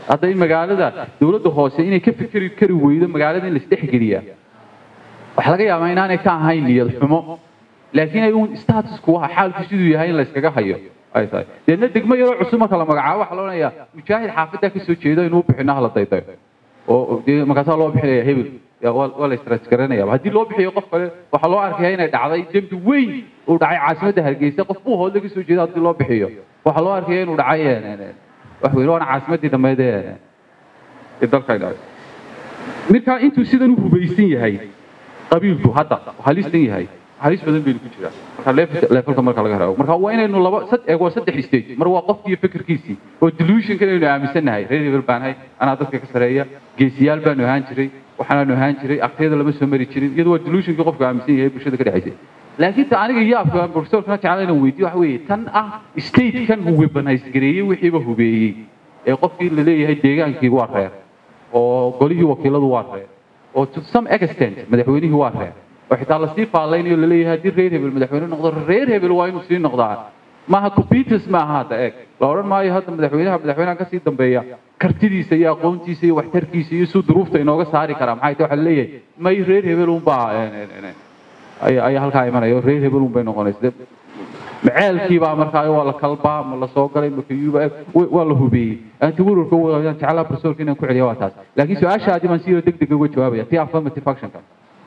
hadda in magaalada dawladda hoose inay ka fikiri kari weydo magaalada in la isdhex geliya waxa laga yaabaa inaanay ka ahayn niyad xumo laakiin ay uun status ku waxa xaalku siduu yahay in la iskaga hayo ay tahay deedna degmo yaro cusub marka la magacaabo waxa loo leeyahay mujaahid xaafadda ka soo jeedo inuu bixinaha la daydayo oo markaas loo bixinayaa hebel waa la istiraaj garanaya haddii loo bixiyo qof kale waxa loo arkayaa inay dhacday dembi weyn uu dhacay caasimadda Hargeysa qof uu hood laga soo jeedo haddii loo bixiyo waxa loo arkayaa inuu dhacay wax weyn oo caasimadda dhameed ee dalka ilaa marka intuu sidan u hubaysan yahay qabiilku hadda halistan yahay halis badan bay ku jiraan marka levelka marka laga haro marka waa inaynu laba sad eeg waa saddex stage mar waa qofkii fikirkiisii oo delusion kan inuu aaminsanahay reer hebel baan hay ana dadka ka sareeya geesiyaal baan ahaan jiray waxaan ahaan jiray aqtiyada lama soo mari jirin iyadoo delusion ka qofka aaminsan yahay bulshada ka dhaxaysay laakiin ta aniga yaabka professorka jacayl inuu weydiyo wax weeye tan ah state kan weaponize gareeyay wixiiba hubeeyay ee qofkii la leeyahay deegaankii waa reer oo golihii wakiiladu waa reer oo to some extent madaxweynihii waa reer وحتى الله سيف الله إنه اللي هي هذه رير هبل مدحوين نقدر رير هبل وايد مسلين نقدر ما ها كوبيتس ما هذا إيه لورن ما يهذا مدحوينها مدحوينها كسي دمبيا كرتدي سيا قومتي سيا واحتركي سيا سود ظروف تينوغا ساري كرام هاي توح اللي ما يرير هبل ومبا أي أي هالكاي ما يو رير هبل ومبين نقولش ده معال كيبا مركاي ولا كلبا ولا سوقري مكيوبا ولا هو بي أنت تقولوا كوا تعالى برسول كنا كل عيوات هذا لكن سؤال شادي ما نصير دق دق جواب يا تيا فهم تفاكشن كان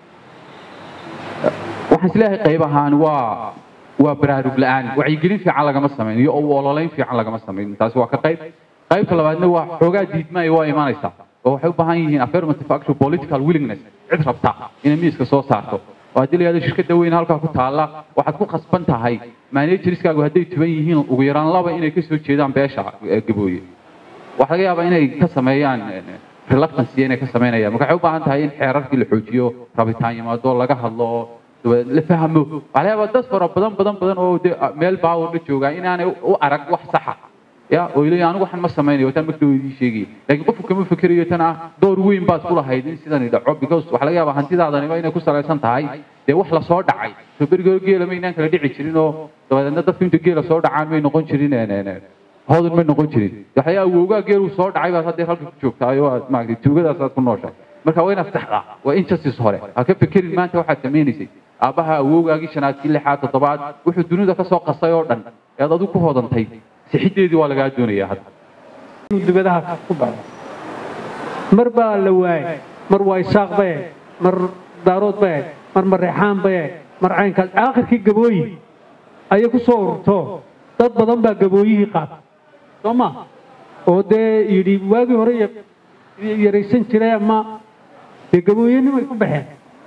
waxaan islaahay qaybahan waa waa baraarug la'aan wacyigelin fiican laga ma sameeyo iyo ololayn fiican laga ma sameeyo taas waa ka qayb qaybta labaadna waa xogaa diidmay waa imanaysa oo waxay u baahan yihiin affirmative action political willingness cid rabta inay miiska soo saarto oo haddii la yiraahdo shirkadda weyn halkaa ku taala waxaad ku qasban tahay managerskaagu hadday tuban yihiin ugu yaraan laba inay ka soo jeedaan beesha gabooye waxa laga yaabaa inay ka sameeyaan reluctance inay ka sameeyaan marka waxay u baahan tahay in xeerarkii la xoojiyo rabitaan yimaado laga hadlo la fahmo على هذا دستور بدن بدن بدن أو ميل باور للجوجا إن أنا وأرق وحصحة يا ويلي أنا وحن ما سمعني وتم مكتوب دي شيء لكن قف كم فكرية تنا دور وين بس كلها هيدين سيدنا يدعو because وحلاقي أبغى هنتي هذا أنا ما ينكسر على سنت هاي ده وحلا صار دعي فبرجع جيل لما ينام كلا دي عشرين أو طبعا أنت تفهم تجيل صار دعي ما ينقون عشرين أنا أنا هذا ما ينقون عشرين الحقيقة وجا جيل وصار دعي بس هذا خلف تشوف تايو ما أدري توجد أساس كناشة مركا وين أفتحها وإن تسيس هره هكذا فكر ما أنت واحد تميني سي أباها ووجا شنات كل حاجة طبعا وحدونه ده كسر قصير دن يا ضدو كهذا نتاي سحيد دي ولا قاعد دنيا هذا دبدها كبار مربى لواي مرواي ساق بيه مر دارود بيه مر مريحان بيه مر عين كال آخر كي جبوي أيه كسور تو ضد بدن بجبويه قاب تمام وده يدي واجي هري يريسن ترى ما بجبويه نما يكون بحر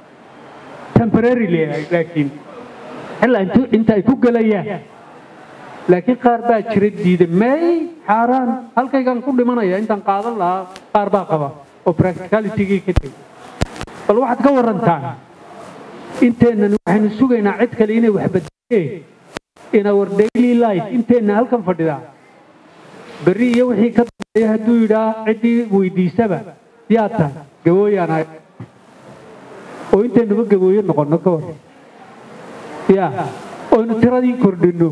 temporarily لكن هلا أنت أنت يكون جليا لكن قاربات شرد ديد ماي حاران هل كي كان كل منا يا أنت قاعد الله قاربا قبا أو practicality تيجي كتير فالواحد كورن تان أنت إن نحن سوينا عد كلينا وحبت إيه in our daily life أنت إن هل كم فددا بري يوحي كتير هدو يدا عدي ويدي سبب ياتا جوي أنا oo inta nuga gabooyo noqono ka hor ya oo inta tiradii kordhino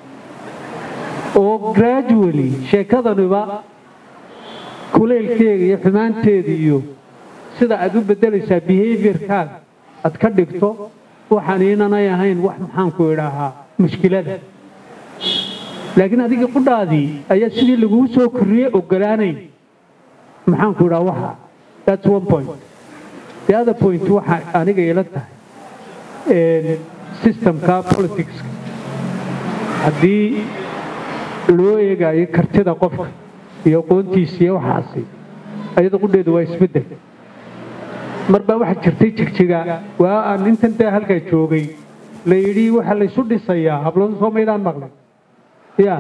oo gradually sheekadanuba kuleelkeega iyo xumaanteeda iyo sida aad u bedelaysaa behavior-kaad aad ka dhigto waxaan inanay ahayn wax maxaan ku idhaahaa mushkilada laakiin adiga qudhaadii ayaa sidii lagu soo koriyay ogolaanay maxaan ku idhaa waxa that's one point the other point waxa aniga ila tahay ee systemka politics hadii loo eegayo kartida qofka iyo qoontiisa iyo waxaasi ayada qudheedu waa isbedel marba waxa jirtay jigjiga waa aan intan taa halka joogay la yiri waxa la isu dhisayaa habloon Soomaaliland maqlay ya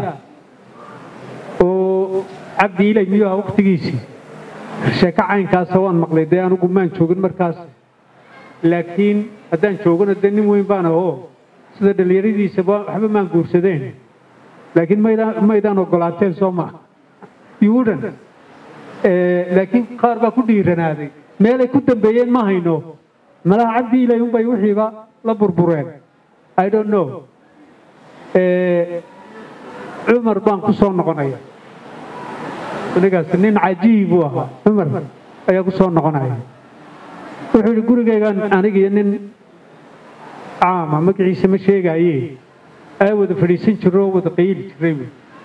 oo abdiilay miyo waqtigiisii sheeka caynkaas waan maqlay de anigu maan joogin markaas laakiin hadaan joogno de nin weyn baan oo sida dhalinyaradiisa waxba maan guursadeen laakiin maydaan maydaan ogolaateen Soomaa yuudan ee laakiin qaar baa ku dhiiranaaday meel ay ku dambeeyeen ma hayno malaha abdiilay un bay wixiiba la burbureen I don't know ee Umar baan ku soo noqonaya anigaas nin cajiib u ahaa cumar ayaa ku soo noqonaya wuxuu yidhi gurigaygan aniga iyo nin caama magaciisa ma sheegaaye ayaa wada fadhiisan jirro oo wada qayli jiray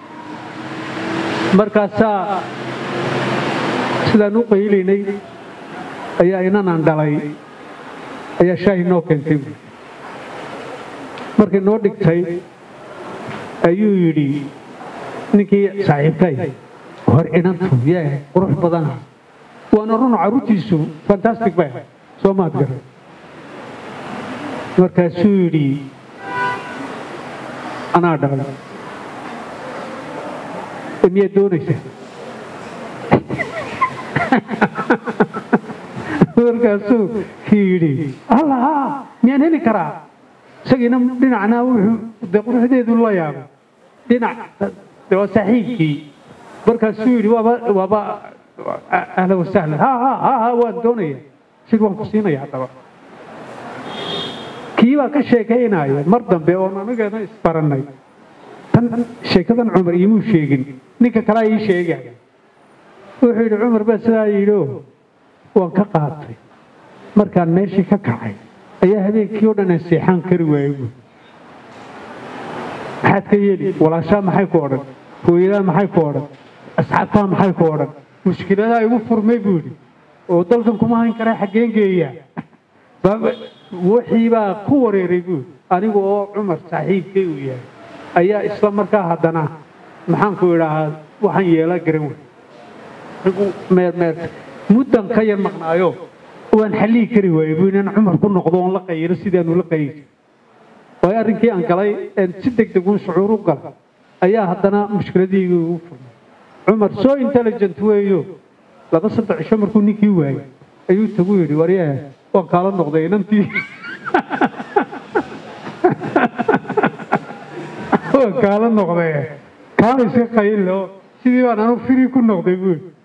markaasaa sidaan u qaylaynay ayaa inanaan dhalay ayaa shaahi noo keentay markay noo dhigtay ayuu yidhi ninkii saaxiibkay hor inantu yaa qurux badana waana run carruurtiisu fantastic bay soo maad garan markaasuu yidhi anaa dhalay miyaad doonaysaa markaasuu yidhi allaha miyaan heli karaa isagiina dhinacna wuxuu de quruxdeedu la yaabay dhinac de waa saaxiibkii markaasuu yidhi waaba waaba ahla wasahla ha ha ha ha waan doonaya sid waan ku siinaya haddaba kii baa ka sheekaynaya mar dambe oon anigeena isbarannay tan sheekadan cumar iimuu sheegin ninka kalea ii sheegaya wuxuu yidhi cumar baa sidaa yidhio waan ka qaatay markaan meeshii ka kacay ayaa habeenkii oo dhan aan seexaan kari waayey buui maxaad ka yeeli walaashaa maxay ku odhan hooyadaa maxay ku odhan asxaabtaa maxay ku odhan mushkiladaa igu furmay buu yidhi oo dalkan kuma hayn karaa xaggeen geeyaa wixii baa ku wareeray buui anigu oo cumar saaxiibkay uu yahay ayaa isla markaa haddana maxaanku idhaahaa waxaan yeela garan wey meer meer muddan ka yar maqnaayo waan xallii kari waayey buu inaan cumar ku noqdo oon la qayiro sidaanu la qayri waayo arrinkii aan galay si degdeg uun shucuur u gala ayaa haddana mushkiladii ugu furmay cumar soo intelligent weeyo laba saddex cisho markuu ninkii waayey ayuu tagu yidhi waryaha waan kaala noqday inantii waan kaala noqday kaala iska qaylo sidii baan anu firii ku noqday buu